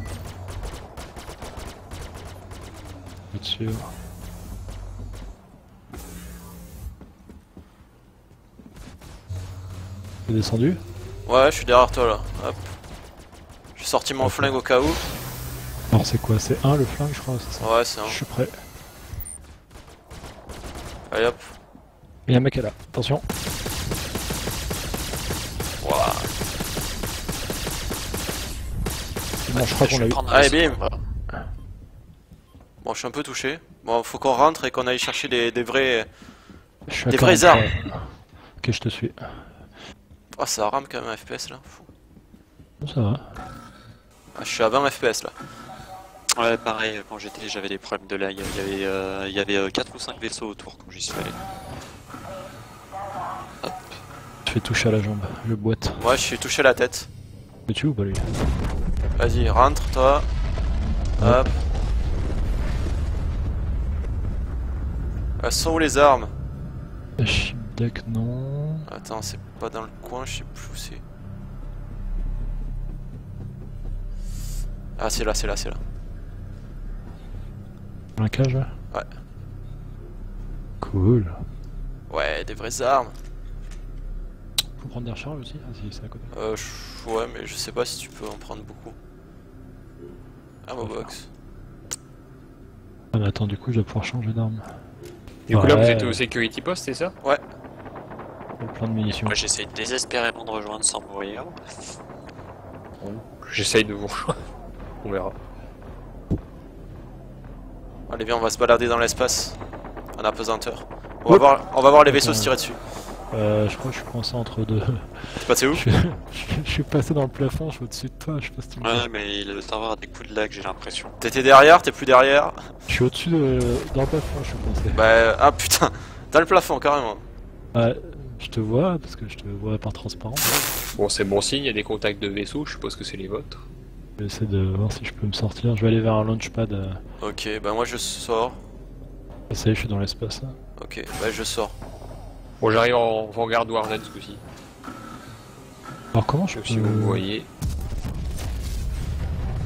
Je vais te suivre. T'es descendu? Ouais, je suis derrière toi là. Hop. J'ai sorti mon Ok. flingue au cas où. Alors c'est quoi? C'est 1 le flingue je crois, c'est ça? Ouais, c'est un. Je suis prêt. Allez hop. Il y a un mec là, attention. Ouah. Bon, je crois qu'on l'a eu. Allez, bim. Bon, je suis un peu touché. Bon, faut qu'on rentre et qu'on aille chercher des vrais. Je suis à Des vraies 40. armes. Ok, je te suis. Oh, ça rame quand même un FPS là. Fou. Bon, ça va. Ah, je suis à 20 FPS là. Ouais, pareil, quand j'avais des problèmes de lag. Il y avait 4 ou 5 vaisseaux autour quand j'y suis allé. Je fais toucher à la jambe, je boite. Ouais, je suis touché à la tête. Le tu ou pas lui? Vas-y, rentre toi. Hop. Elles sont où les armes? Shipdeck non. Attends, c'est pas dans le coin, je sais plus où c'est. Ah, c'est là, c'est là, c'est là. Dans la cage là? Ouais. Cool. Ouais, des vraies armes. Faut prendre des recharges aussi? Ah si, c'est à côté. Ouais, mais je sais pas si tu peux en prendre beaucoup. Ah, ma box. Ah mais attends, du coup je dois pouvoir changer d'arme. Du coup là vous Ouais. êtes au security post, c'est ça? Ouais. Il y a plein de munitions. Moi j'essaie désespérément de rejoindre sans mourir. J'essaye de vous rejoindre. On verra. Allez, viens, on va se balader dans l'espace. En apesanteur. On va voir les vaisseaux se tirer dessus. Je crois que je suis coincé entre deux. Tu passé où? Je suis passé dans le plafond, je suis au-dessus de toi, je sais pas si tu me vois. Ouais, mais le serveur a des coups de lag, j'ai l'impression. T'étais derrière, t'es plus derrière? Je suis au-dessus dans le plafond, je suis coincé. Bah, ah putain, dans le plafond carrément. Ouais, je te vois parce que je te vois par transparence. Bon, c'est bon signe, il y a des contacts de vaisseaux, je suppose que c'est les vôtres. Je vais essayer de voir si je peux me sortir. Je vais aller vers un launchpad. Ok, bah moi je sors. Ça y est, je suis dans l'espace là. Ok, bah je sors. Bon, j'arrive en Vanguard Warden ce coup-ci. Alors comment je peux... Si vous me voyez.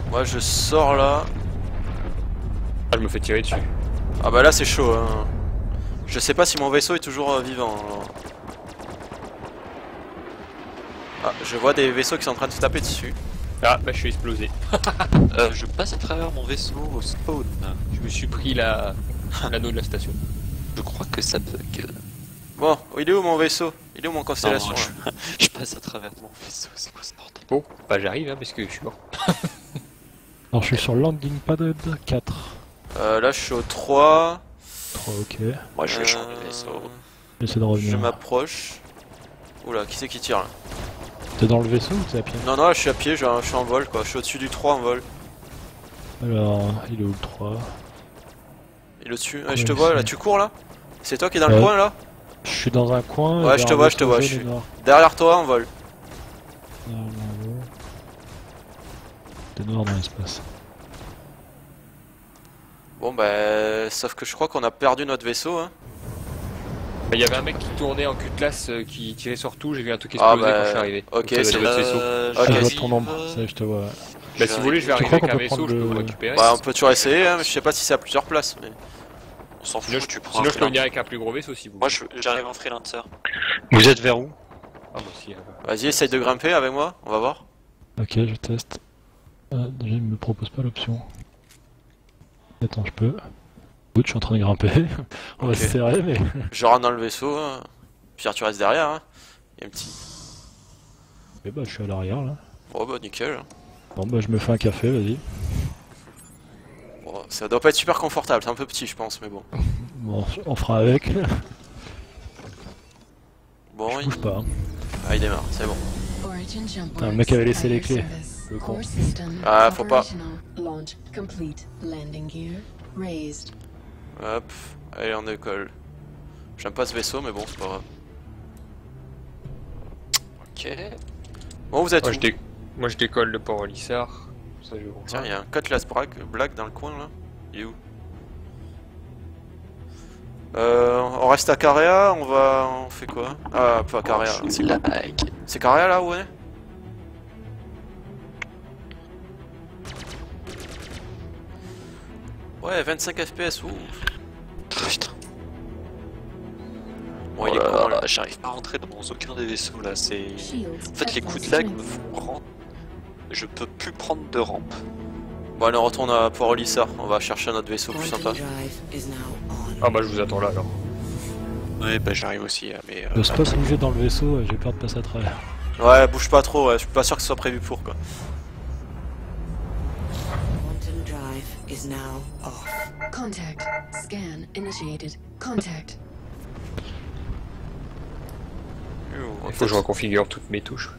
Moi je sors là. Ah, je me fais tirer dessus. Ah bah là c'est chaud hein. Je sais pas si mon vaisseau est toujours vivant. Ah, je vois des vaisseaux qui sont en train de se taper dessus. Ah, bah je suis explosé. Je passe à travers mon vaisseau au spawn. Je me suis pris l'anneau de la station. Je crois que ça bug. Bon, il est où mon vaisseau? Il est où mon constellation Non, là je passe à travers mon vaisseau, c'est quoi ce bordel? Bon, bah j'arrive hein, parce que je suis mort. Alors je suis sur landing pad 4. Là je suis au 3. 3, ok. Moi je change de vaisseau. J'essaie de Je revenir. m'approche. Oula, qui c'est qui tire là? T'es dans le vaisseau ou t'es à pied? Non, non, là, je suis à pied, je suis en vol quoi. Je suis au-dessus du 3 en vol. Alors, il est où le 3? Il est au-dessus. Ouais, je te vois là, tu cours là? C'est toi qui es dans le coin là? Je suis dans un coin. Ouais, je te vois, je suis derrière toi en vol. T'es noir dans l'espace. Bon bah, sauf que je crois qu'on a perdu notre vaisseau hein. Il y avait un mec qui tournait en cul de classe qui tirait sur tout, j'ai vu un truc exploser quand je suis arrivé. Ok, c'est c'est votre vaisseau. Ok, je vois ton ombre, ça je te vois. Bah si vous voulez, je vais arriver avec un vaisseau, je peux vous récupérer. Bah on peut toujours essayer, hein, mais je sais pas si c'est à plusieurs places. Mais... On s'en fout, tu prends. Sinon je peux venir avec un plus gros vaisseau si vous voulez. Moi j'arrive en freelancer. Vous êtes vers où? Ah moi aussi. Vas-y, essaye de grimper avec moi, on va voir. Ok, je teste. Déjà il me propose pas l'option. Attends, je peux. Écoute, je suis en train de grimper. On va se serrer mais... Je rentre dans le vaisseau, hein. Pierre tu restes derrière hein. Il y a un petit... Et bah je suis à l'arrière là. Bon bah nickel. Bon bah je me fais un café, vas-y. Bon, ça doit pas être super confortable, c'est un peu petit je pense, mais bon. Bon, on fera avec. Bon, je bouge pas. Hein. Ah il démarre, c'est bon. Le mec avait laissé les clés. Le con. Ah faut pas. Hop, allez on décolle. J'aime pas ce vaisseau mais bon c'est pas grave. Ok. Bon vous êtes où? Moi je décolle le port Lissard. Tiens il y a un Cutlass Black dans le coin là. Il est où? On reste à Carea, on fait quoi? Ah pas Carea. C'est Carea là où on est? Ouais 25 FPS ouh. Putain. Bon, il est con, là. J'arrive pas à rentrer dans aucun des vaisseaux là, c'est... En fait les coups de lag me font rentrer. Je peux plus prendre de rampe. Bon allez on retourne à Port-Olissard, on va chercher un autre vaisseau plus sympa. Ah bah je vous attends là alors. Ouais bah j'arrive aussi mais... Je peux pas bouger dans le vaisseau, j'ai peur de passer à travers. Ouais bouge pas trop, ouais. Je suis pas sûr que ce soit prévu pour quoi. Contact. Scan initiated. Contact. Il faut que je reconfigure toutes mes touches.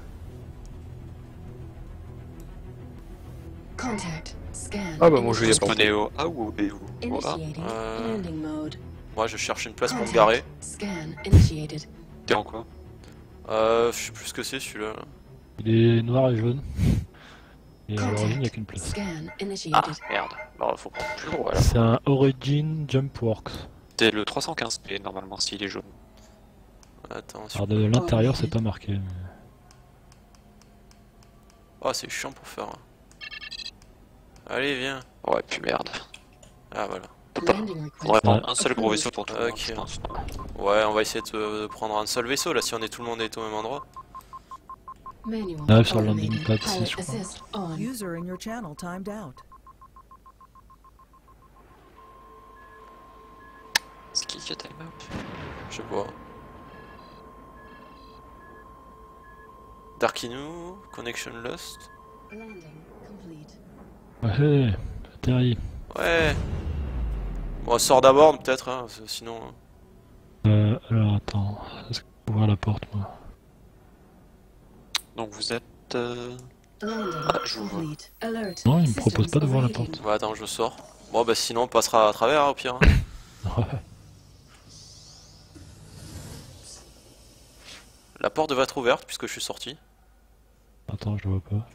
Contact. Scan. Ah bah mon jeu est pas au A ou au B ou au A. Moi je cherche une place pour me garer. Scan initiated. T'es en quoi? Je sais plus ce que c'est celui-là. Il est noir et jaune. Et à l'origine il n'y a qu'une place. Ah merde, bah faut prendre plus gros alors. C'est un Origin Jumpworks. C'est le 315 mais normalement s'il est jaune. Attends, alors de l'intérieur c'est pas marqué. Mais... Oh c'est chiant pour faire. Allez viens. Ouais puis merde. Ah voilà. Faudrait prendre un seul gros vaisseau pour tout le monde, Ok. je pense. Ouais on va essayer de prendre un seul vaisseau là si on est tout le monde est au même endroit. On arrive sur le landing pad 6 je crois. User in your channel timed out. C'est qui a time out? Je sais pas. Darkinu, connection lost. Ouais, atterri. Ouais. Bon, on sort d'abord peut-être, hein, sinon. Alors attends, est-ce que je peux ouvrir la porte moi? Donc vous êtes... Ah, je vous vois. Non, il me propose pas d'ouvrir la porte. Ouais, attends, je sors. Bon, bah sinon on passera à travers hein, au pire. Hein. Ouais. La porte devrait être ouverte puisque je suis sorti. Attends, je le vois pas.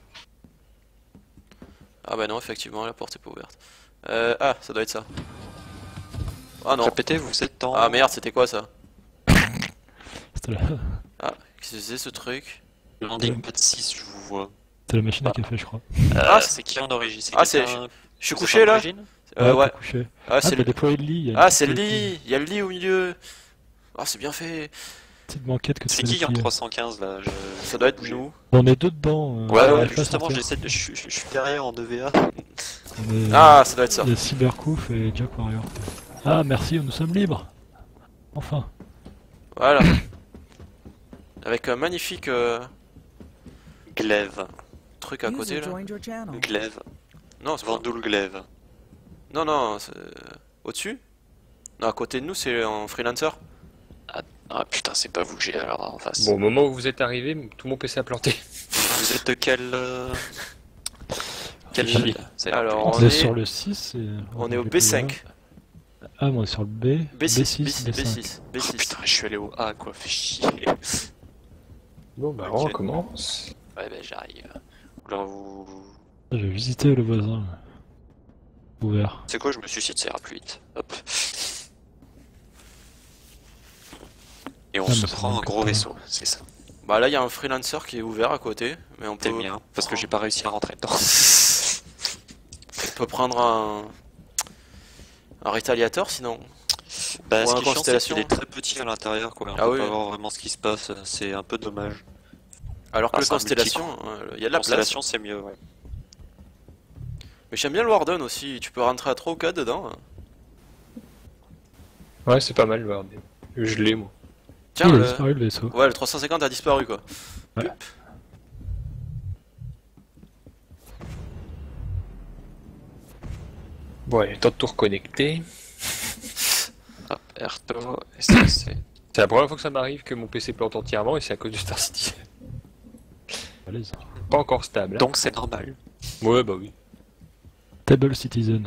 Ah bah non, effectivement, la porte est pas ouverte. Ah, ça doit être ça. Ah non. Répétez, vous êtes dans... Ah merde, c'était quoi ça? C'était là. Ah, qu'est-ce que c'est ce truc? Landing pad 6, je vous vois. C'est la machine à café, je crois. C'est qui en origine? Ah, c'est. Je suis couché là? Ouais. Couché. Ah, c'est t'as déployé le lit. Ah, c'est le lit. Il y a le lit au milieu. Ah, c'est bien fait. Petite banquette que tu C'est qui en 315 là? Ça doit être nous. On est deux dedans. Ouais, justement, j'essaie de. Je suis derrière en EVA. Ah, ça doit être ça. Il y a Cybercoof et Jack Warrior. Ah, merci, nous sommes libres. Enfin. Voilà. Avec un magnifique glaive. Truc à côté là. Glaive. Non, c'est Vandoul glaive. Non, c'est au-dessus. Non, à côté de nous, c'est en freelancer. Ah putain, c'est pas vous que j'ai alors en face. Bon, au moment où vous êtes arrivé, tout mon PC a planté. Vous êtes de quel ligne? Alors, on est sur le 6 et... On est au B5. Ah, on est sur le B. B6. Oh, putain, je suis allé au A quoi, fait chier. Bon, bah, on commence. Ouais, bah, j'arrive. Alors, vous. Je vais visiter le voisin. Ouvert. C'est quoi, je me suicide, ça ira plus vite. Hop. Et on se prend un gros vaisseau, c'est ça. Bah là, il y a un freelancer qui est ouvert à côté, mais on peut. C'est bien, parce que j'ai pas réussi à rentrer dedans. On peut prendre un rétaliateur sinon. Bah, ce qui est chiant, c'est qu'il est très petit à l'intérieur, quoi. On peut pas voir vraiment ce qui se passe, c'est un peu dommage. Alors que la constellation, il y a de la place. Constellation, c'est mieux, ouais. Mais j'aime bien le Warden aussi, tu peux rentrer à 3 ou 4 dedans. Ouais, c'est pas mal le Warden. Je l'ai, moi. Tiens, il a disparu le vaisseau. Ouais, le 350 a disparu quoi. Ouais. Ouais, temps de tout reconnecter. Hop, Erto, STC. C'est la première fois que ça m'arrive que mon PC plante entièrement et c'est à cause de Star Citizen. Pas encore stable. Donc c'est normal. Ouais, bah oui. Table Citizen.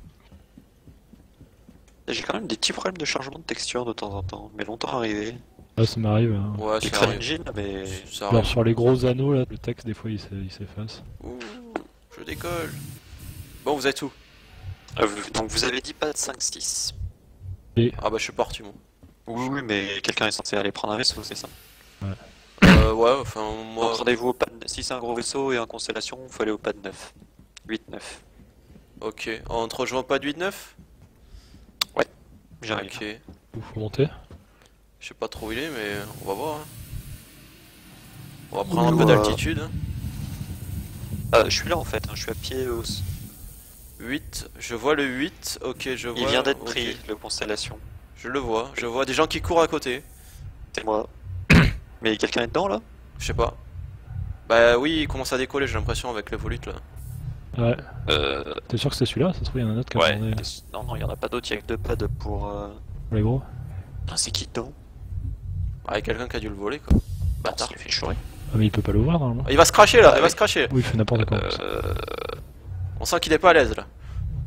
J'ai quand même des petits problèmes de chargement de texture de temps en temps, mais longtemps arrivé. Ah, ça m'arrive. Hein. Ouais, c'est CryEngine, mais. Alors, sur les gros anneaux, là, le texte, des fois, il s'efface. Ouh, je décolle. Bon, vous êtes où? Donc vous avez dit pas de 5-6. Et... Ah bah je suis parti moi. Oui, mais quelqu'un est censé aller prendre un vaisseau, c'est ça? Ouais. Ouais, enfin moi... Donc rendez-vous au pad... Si c'est un gros vaisseau et en constellation, il faut aller au pad 9. 8-9. Ok, on te rejoint au pad 8-9? Ouais, j'arrive. Ok. Où faut monter? Je sais pas trop où il est, mais on va voir. Hein. On va prendre un peu d'altitude. Je suis là en fait, je suis à pied au... 8, je vois le 8, ok je vois... Il vient d'être pris, le constellation. Je le vois, je vois des gens qui courent à côté. C'est moi. Mais quelqu'un est dedans là? Je sais pas. Bah oui, il commence à décoller j'ai l'impression avec le volute là. Ouais. T'es sûr que c'est celui-là? Ça se trouve il y en a un autre qui a tourné. Non, il y en a pas d'autres, il y a que 2 pads pour... Les gros? C'est qui dedans? Ah, il y a quelqu'un qui a dû le voler quoi. Bâtard, il fait chourer. Ah mais il peut pas l'ouvrir normalement. Il va se cracher là, il va se cracher. Oui, il fait n'importe quoi. On sent qu'il est pas à l'aise là.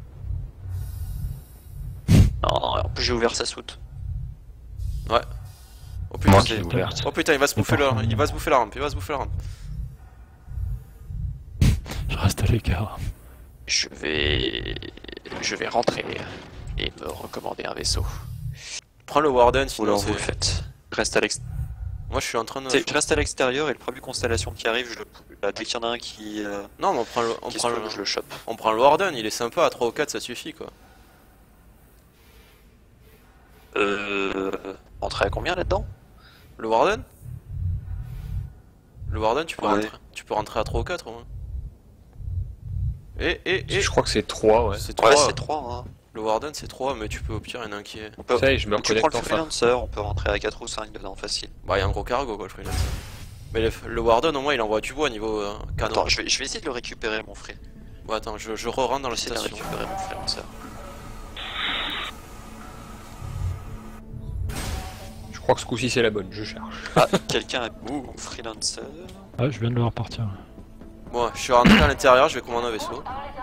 Non, en plus j'ai ouvert sa soute. Ouais. Oh putain, Moi, j'ai ouvert. Oh putain, il va se bouffer la rampe, il va se bouffer la rampe. Je reste à l'écart. Je vais rentrer et me recommander un vaisseau. Prends le Warden sinon vous le faites. Reste à l'extérieur. Moi je suis en train de... Je reste à l'extérieur et le premier constellation qui arrive, dès qu'il y en a un qui... Non mais je le chope. On prend le Warden, il est sympa, à 3 ou 4 ça suffit quoi. Entrer à combien là-dedans? Le Warden? Le Warden tu peux rentrer à 3 ou 4 au moins. Je crois que c'est 3 ouais. C'est 3, ouais, c'est 3 hein. Le Warden c'est 3 mais tu peux au pire, il y en a un qui est... Ça y est, je me reconnecte enfin. Tu prends le freelancer, on peut rentrer à 4 ou 5 dedans facile. Bah il y a un gros cargo quoi le freelancer. Mais le Warden au moins il envoie du bois niveau canon. Attends, je vais essayer de le récupérer mon frère. Bon attends, je re-rentre dans la station. station. Je vais récupérer mon freelancer. Je crois que ce coup-ci c'est la bonne, je cherche. Ah, quelqu'un a mon freelancer. Ah, je viens de le voir partir. Bon, je suis rentré à l'intérieur, je vais commander un vaisseau.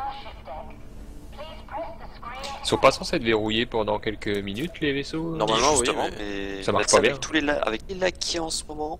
Ils sont pas censés être verrouillés pendant quelques minutes les vaisseaux? Normalement oui, mais ça marche pas bien. Avec les lags qu'il y a en ce moment.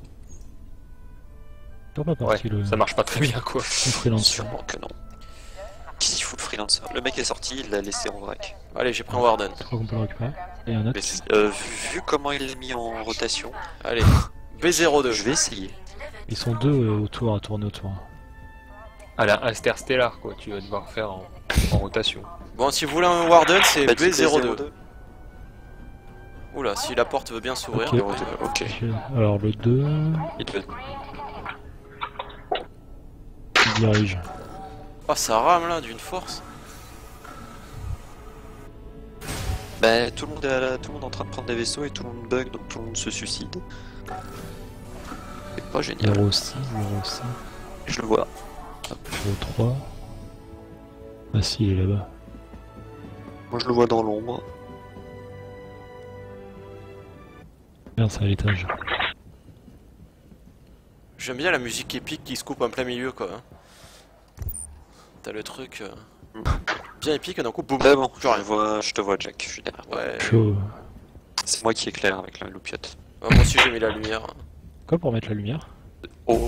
Ouais, ça marche pas très bien quoi. Sûrement que non. Qu'est-ce qu'il fout le freelancer? Le mec est sorti, il l'a laissé en vrac. Allez, j'ai pris un Warden. Je crois qu'on peut le récupérer. Et un autre. Vu comment il est mis en rotation. Allez, B02. Je vais essayer. Ils sont deux autour à tourner autour. à la interstellar quoi, tu vas devoir faire en rotation. Bon, si vous voulez un Warden, c'est Petit B02. B02. Oula, si la porte veut bien s'ouvrir. Ok. Ok. Alors le 2, Il te- il dirige. Oh, ça rame là, d'une force. Ben, tout le monde tout le monde est en train de prendre des vaisseaux et tout le monde bug, donc tout le monde se suicide. C'est pas génial. 06, 05, Je le vois. 03. Ah si, il est là-bas. Moi je le vois dans l'ombre. Merde, c'est à l'étage. J'aime bien la musique épique qui se coupe en plein milieu quoi. T'as le truc bien épique et d'un coup boum. Mais bon, plus rien. je te vois Jack, je suis derrière. Ouais. Chaud. C'est moi qui éclaire avec la loupiote. Moi aussi j'ai mis la lumière. Quoi pour mettre la lumière? Oh,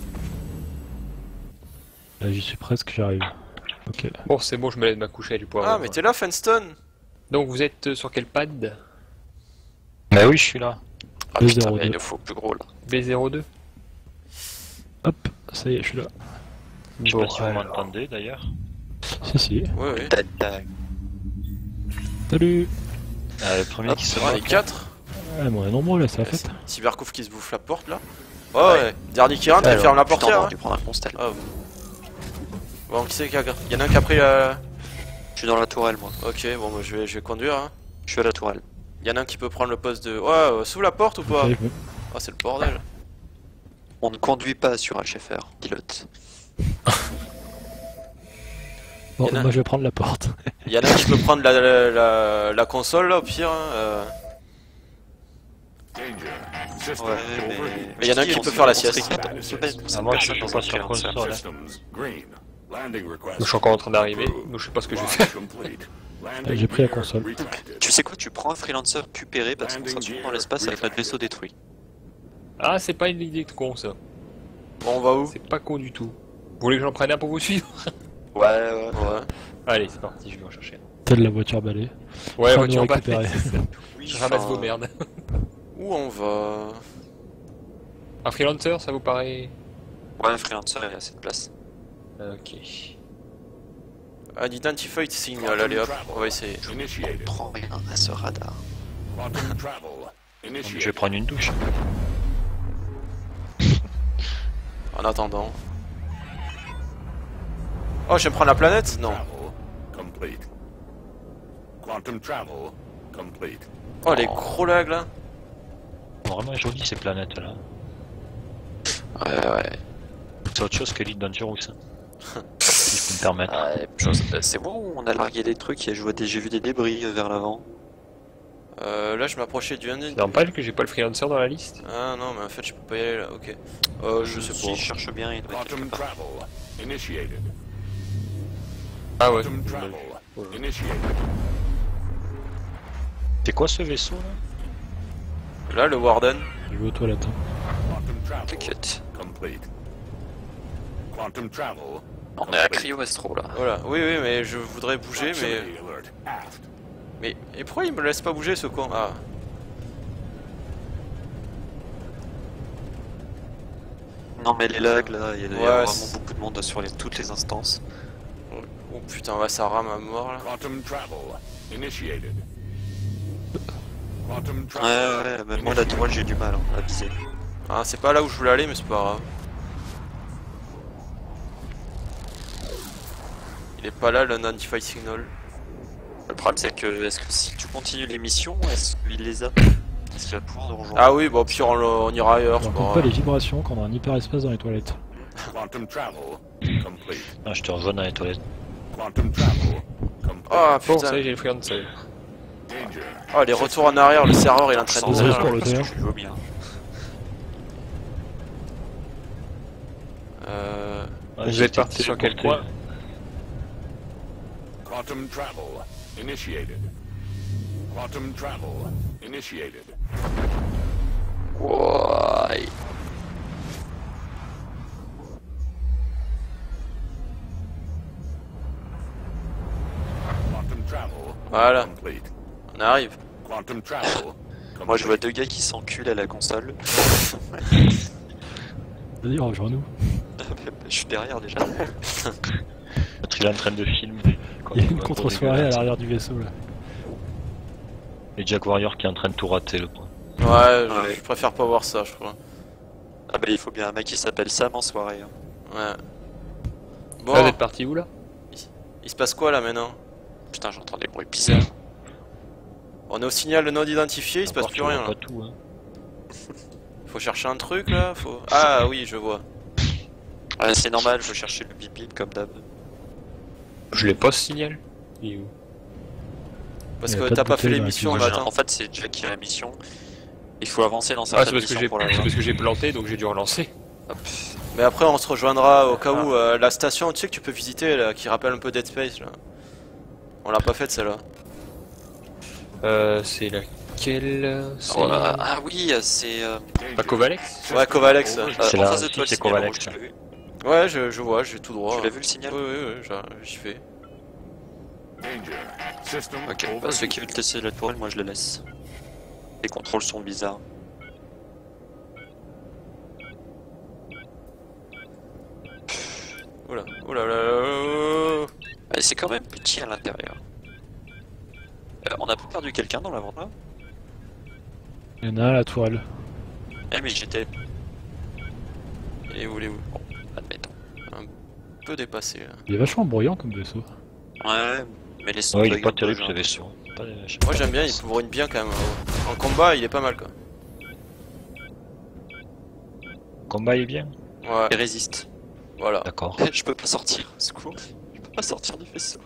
Là j'y suis presque, j'arrive. Ok. Bon, c'est bon, je me lève de ma couche, du poids. Ah mais t'es là Fenston. Donc vous êtes sur quel pad? Bah oui, je suis là. ah putain, 202. mais il nous faut plus gros là. B02. Hop, ça y est, je suis là. Je sais Bon, pas si vous m'entendez d'ailleurs. Si, si. Ouais ouais. Tac. Salut. Le premier qui se On est moque. 4. Ah, on est nombreux là, c'est la fête. Cybercouf qui se bouffe la porte là. Oh ouais. Dernier qui rentre, il ferme la Putain, on portière. aurait dû prendre un constel. Ah. Bon, qui c'est qui a... Il y en a un qui a pris la... Je suis dans la tourelle moi. Ok, bon bah, je vais conduire hein. Je suis à la tourelle. Il y en a un qui peut prendre le poste de... Ouais, sous la porte ou pas? Ok, je me- Ah c'est le bordel. On ne conduit pas sur HFR, pilote. Bon, Y en a- moi je vais prendre la porte. Il y en a un qui peut prendre la console là au pire hein, Danger. System Ouais, overheat. Mais y en a un qui peut faire la sieste. Ah, moi je suis pas sur console. Systems green. Landing request. Je suis encore en train d'arriver, donc je sais pas ce que je vais faire. Complete. J'ai pris la console. Tu sais quoi, tu prends un freelancer récupéré parce qu'on sera sûrement dans l'espace avec notre vaisseau détruit. Ah, c'est pas une idée de con ça. Bon on va où? C'est pas con du tout. Vous voulez que j'en prenne un pour vous suivre? Ouais. Ouais. Allez, c'est parti, je vais en chercher un. Telle la voiture balai. Ouais, Enfin, voiture nous balai, récupérer. c'est ça. Oui, Je ramasse enfin, vos merdes. Où on va? Un freelancer, ça vous paraît? Ouais, un freelancer, il y a assez de place. Ok. Un identified signal, allez hop, on va essayer. Je Initiated. prends rien à ce radar. Quantum travel. Je vais Initiated. prendre une douche. En attendant. Oh, je vais me prendre la planète? Non. Travel complete. Quantum travel complete. Oh, les gros lags là. Vraiment joli ces planètes là. Ouais. C'est autre chose que l'île Dangerous. Si je peux me permettre. C'est bon, on a largué des trucs et j'ai vu des débris vers l'avant. Là, je m'approchais du C'est normal que j'ai pas le freelancer dans la liste? Ah non, mais en fait, je peux pas y aller là, ok. Je sais Si pas. je cherche bien, il doit être Quantum quelque part. travel initiated. Ah ouais. Quantum travel initiated. C'est quoi ce vaisseau là? Là, le Warden. Je vais aux toilettes. Quantum travel T'inquiète. complete. Quantum travel. On est à Cryo Astro là. Voilà, oui, mais je voudrais bouger, mais... Proximity alert. Aft. Mais... Et pourquoi il me laisse pas bouger, ce con? Ah. Non mais les lags là, il y a Ouais, vraiment c'est- beaucoup de monde sur toutes les instances. Oh putain, ouais, ça rame à mort là. Quantum travel initiated. Quantum Ouais, travel. même moi la tourelle j'ai du mal à viser. Ah, c'est pas là où je voulais aller, mais c'est pas grave. Il est pas là, le Identified Signal. Le problème c'est que, est-ce que si tu continues les missions, est-ce qu'il les a? Est-ce qu'il va pouvoir nous rejoindre? Ah oui, bon, puis on ira ailleurs, c'est On pas compte pas grave. les vibrations quand on a un hyperespace dans les toilettes. Quantum travel complete. Non, je te rejoins dans les toilettes. Quantum travel complete. Ah Bon, putain. ça y est, j'ai le freelancer. Danger. Oh, les retours en arrière, le serveur il est en train de Sans mourir. risque pour le Parce que terrain. je suis vomir. Vous êtes parti sur quel coin? Quantum travel initiated. Quantum travel initiated. Ouais. Quantum travel Voilà, complete. on arrive. Quantum travel. Moi je vois deux gars qui s'enculent à la console. Vas-y, rejoins-nous. Je suis derrière déjà. Il est en train de filmer. Il y a une contre-soirée à l'arrière du vaisseau là. Et Jack Warrior qui est en train de tout rater le point. Ouais, je préfère pas voir ça, je crois. Ah bah il faut bien un mec qui s'appelle Sam en soirée. Hein. Ouais. Bon. Là, vous êtes parti où là? Il se passe quoi là maintenant? Putain, j'entends des bruits bizarres. On est au signal non identifié, il se passe plus rien là. Pas tout, hein. Faut chercher un truc là, faut... Ah oui, je vois. Ouais, c'est normal, je vais chercher le bip bip comme d'hab. Je l'ai pas ce signal. Il est où? Parce que t'as pas fait l'émission le matin. En fait, c'est Jack qui a la mission. Il faut avancer dans sa mission pour la c'est parce que j'ai planté donc j'ai dû relancer. Hop. Mais après on se rejoindra au cas où la station, tu sais que tu peux visiter là, qui rappelle un peu Dead Space là. On l'a pas faite celle-là. C'est laquelle? Ah oui, c'est... Pas Kovalex? Ouais, Kovalex. C'est en là, face de toi, c'est Kovalex. Ouais, je vois, j'ai tout droit. Tu l'as vu le signal? Oui, j'y fais. Ok, bah, ceux qui veulent tester la tourelle, moi je les laisse. Les contrôles sont bizarres. Oula, oula. C'est quand même petit à l'intérieur. On a pas perdu quelqu'un dans l'avant là? Il y en a un à la tourelle. Eh mais j'étais... Et où, Bon, admettons. Un peu dépassé là. Il est vachement bruyant comme vaisseau. Ouais, mais les sons... Ouais, il est pas terrible ce vaisseau. Moi j'aime bien, il se brune bien quand même. En combat, il est pas mal quoi. Combat est bien. Ouais. Il résiste. Voilà. D'accord. Je peux pas sortir, secours. Je peux pas sortir du vaisseau.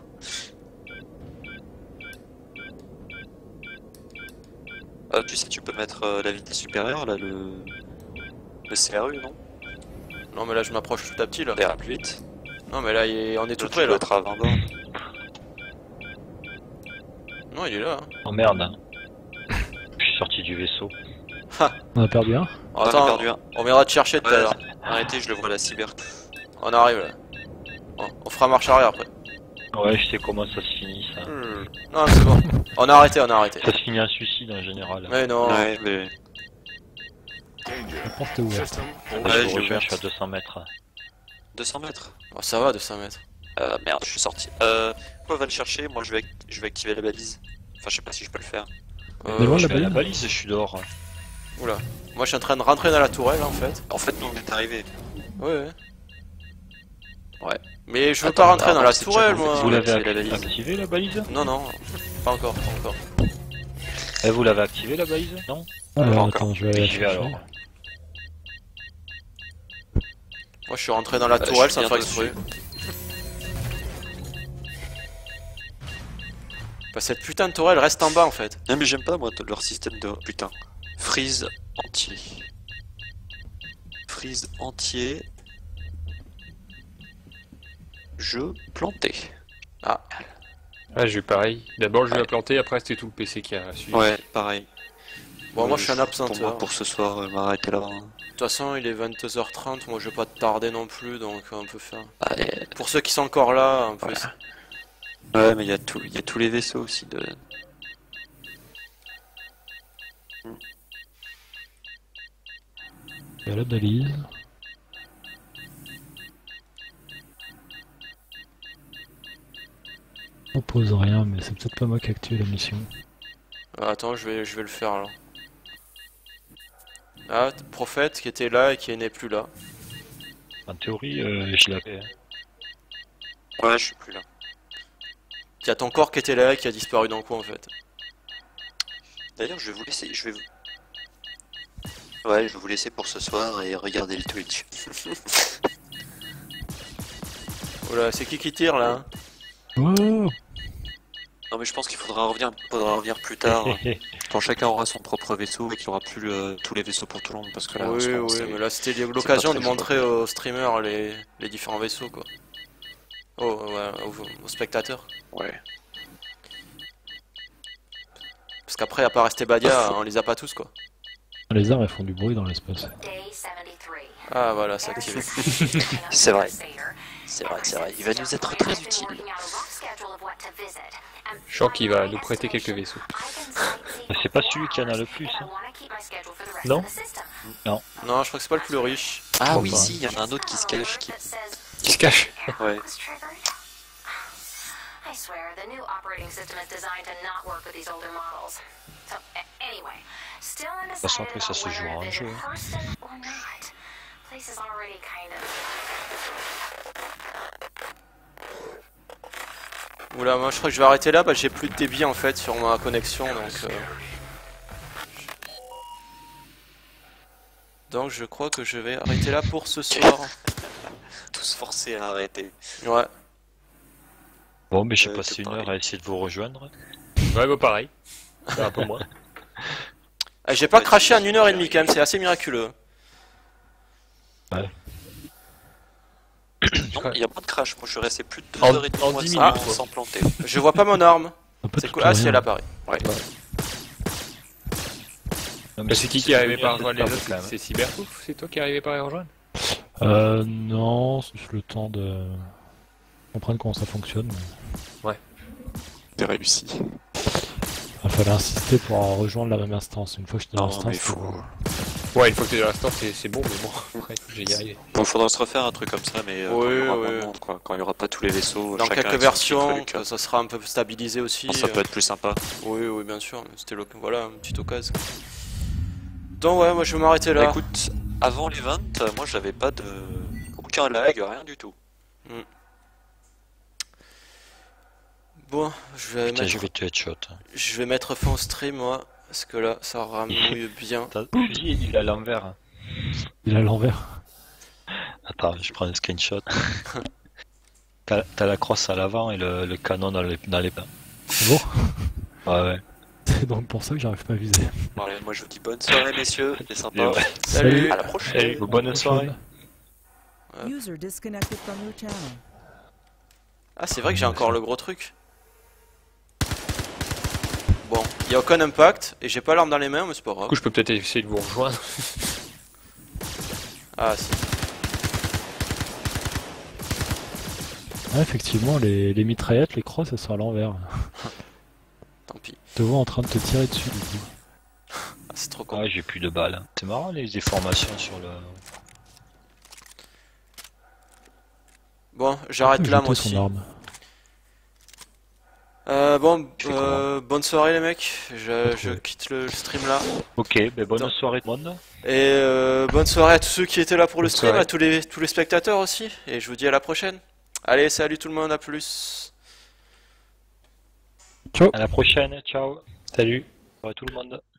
Tu sais, tu peux mettre la vitesse supérieure, là, le CRU, non? Non mais là je m'approche tout à petit là. Vers plus vite. Non mais là on est tout près là. Être à 20 bornes. Non il est là. Hein. Oh merde. Je suis sorti du vaisseau. On a perdu un. Oh, attends, on viendra te chercher tout à l'heure. Arrêtez, je le vois la cyber. On arrive là. Bon, on fera marche arrière après. Ouais, je sais comment ça se finit ça. Non c'est bon. On a arrêté. Ça se finit un suicide en général. Mais non. Ouais, mais... La porte est ouverte. Ouais, je suis à 200 mètres. 200 mètres? Oh, ça va 200 mètres. Merde, je suis sorti. Quoi va le chercher? Moi je vais activer la balise. Enfin, je sais pas si je peux le faire. Je fais la balise, je suis dehors. Oula. Moi je suis en train de rentrer dans la tourelle en fait. En fait, nous on est arrivé. Ouais. Ouais. Mais je veux pas rentrer dans la tourelle moi. Vous l'avez activé la balise? Non, pas encore. Et vous l'avez activé la balise? Non? Alors attends, je vais aller chercher. alors. Moi je suis rentré dans la tourelle sans faire exprès. Bah, cette putain de tourelle reste en bas en fait. Non mais j'aime pas moi leur système de... Putain. Freeze entier. Freeze entier. Je planté. Ah. Ah, j'ai eu pareil. D'abord je l'ai planté, après c'était tout le PC qui a suivi. Ouais, pareil. Bon, moi je suis un absenteur. Pour ce soir, je m'arrêter là. De toute façon, il est 22h30, moi je vais pas tarder non plus, donc on peut faire. Allez. Pour ceux qui sont encore là, un peu. Voilà. Ouais, mais il y a tous les vaisseaux aussi de... Il y a la balise. On pose rien, mais c'est peut-être pas moi qui ai activé la mission. Ah, attends, je vais le faire alors. Ah, Prophète qui était là et qui n'est plus là. En théorie, je l'avais. Ouais, je suis plus là. Il y a ton corps qui était là et qui a disparu dans quoi en fait. D'ailleurs, je vais vous laisser. Ouais, je vais vous laisser pour ce soir et regarder le Twitch. Oula, c'est qui tire là hein? Oh. Non mais je pense qu'il faudra revenir plus tard, quand chacun aura son propre vaisseau et qu'il aura plus tous les vaisseaux pour tout le monde, parce que là... Oui, mais là c'était l'occasion de montrer aux streamers les différents vaisseaux quoi. Aux spectateurs. Ouais. Parce qu'après à part Estebadia, on les a pas tous quoi. Les armes elles font du bruit dans l'espace. Ah voilà, c'est activé. C'est vrai. Il va nous être très utile. Je sens qu'il va nous prêter quelques vaisseaux. C'est pas celui qui en a le plus. Hein. Non? Non, je crois que c'est pas le plus riche. Ah oui, si, il y en a un autre qui se cache. Qui se cache. Ouais. I swear, the new operating system is designed to not work with these older models. So, anyway, still undecided about whether a vision person or not. Place is already kind of... Oula, moi je crois que je vais arrêter là, j'ai plus de débit en fait sur ma connexion, donc je crois que je vais arrêter là pour ce soir. Tous forcés à arrêter. Ouais. Bon, mais j'ai passé une heure à essayer de vous rejoindre. Ouais, bah pareil. C'est un peu moins. J'ai pas craché en 1h30 quand même, c'est assez miraculeux. Ouais. Non, il n'y a pas de crash. Moi je suis resté plus de 2h30 en 10 minutes sans planter. Je vois pas mon arme. C'est cool. Ah si, elle apparaît. Ouais. C'est qui est arrivé par rejoindre les autres? C'est Cyberpouf? C'est toi qui est arrivé par les rejoindre? Non, c'est juste le temps de comprendre comment ça fonctionne. Ouais. C'est réussi. Il fallait insister pour rejoindre la même instance. Une fois que j'étais dans l'instance, Ouais, une fois que t'es dans l'instance, c'est bon, mais bon, après, j'ai y arrivé. Bon, faudra se refaire un truc comme ça, mais quand il y aura moins de monde, quoi. Quand il y aura pas tous les vaisseaux. Dans quelques versions, ça sera un peu stabilisé aussi. Ça peut être plus sympa. Oui, oui, bien sûr. C'était voilà, une petite occasion. Donc ouais, moi je vais m'arrêter là. Bah, écoute, avant l'event, moi j'avais pas de aucun lag, rien du tout. Bon, je vais Putain, je vais te headshot. Je vais mettre fin au stream moi, parce que là ça ramouille bien. Il est à l'envers. Il est à l'envers. Attends, je prends un screenshot. T'as la crosse à l'avant et le canon dans les bas. C'est bon? Ouais. C'est donc pour ça que j'arrive pas à viser. Bon, allez, moi je vous dis bonne soirée messieurs, c'était sympa. Ouais. Salut. À la prochaine. Salut, bonne soirée. User disconnected from your channel. Ah c'est vrai que j'ai encore le gros truc. Bon, il y a aucun impact et j'ai pas l'arme dans les mains mais c'est pas grave. Du coup je peux peut-être essayer de vous rejoindre. Ah si. Ouais, effectivement, les mitraillettes, les crosses, elles sont à l'envers. Tant pis. Je te vois en train de te tirer dessus du coup. Ah, c'est trop con. Ouais, j'ai plus de balles. C'est marrant les déformations sur le... Bon, j'arrête là moi aussi. Bonne soirée les mecs, je quitte le stream là. Ok, ben bonne soirée tout le monde. Et bonne soirée à tous ceux qui étaient là pour le stream, à tous les spectateurs aussi. Et je vous dis à la prochaine. Allez, salut tout le monde, à plus. Ciao. À la prochaine, ciao. Salut. Bonne soirée tout le monde.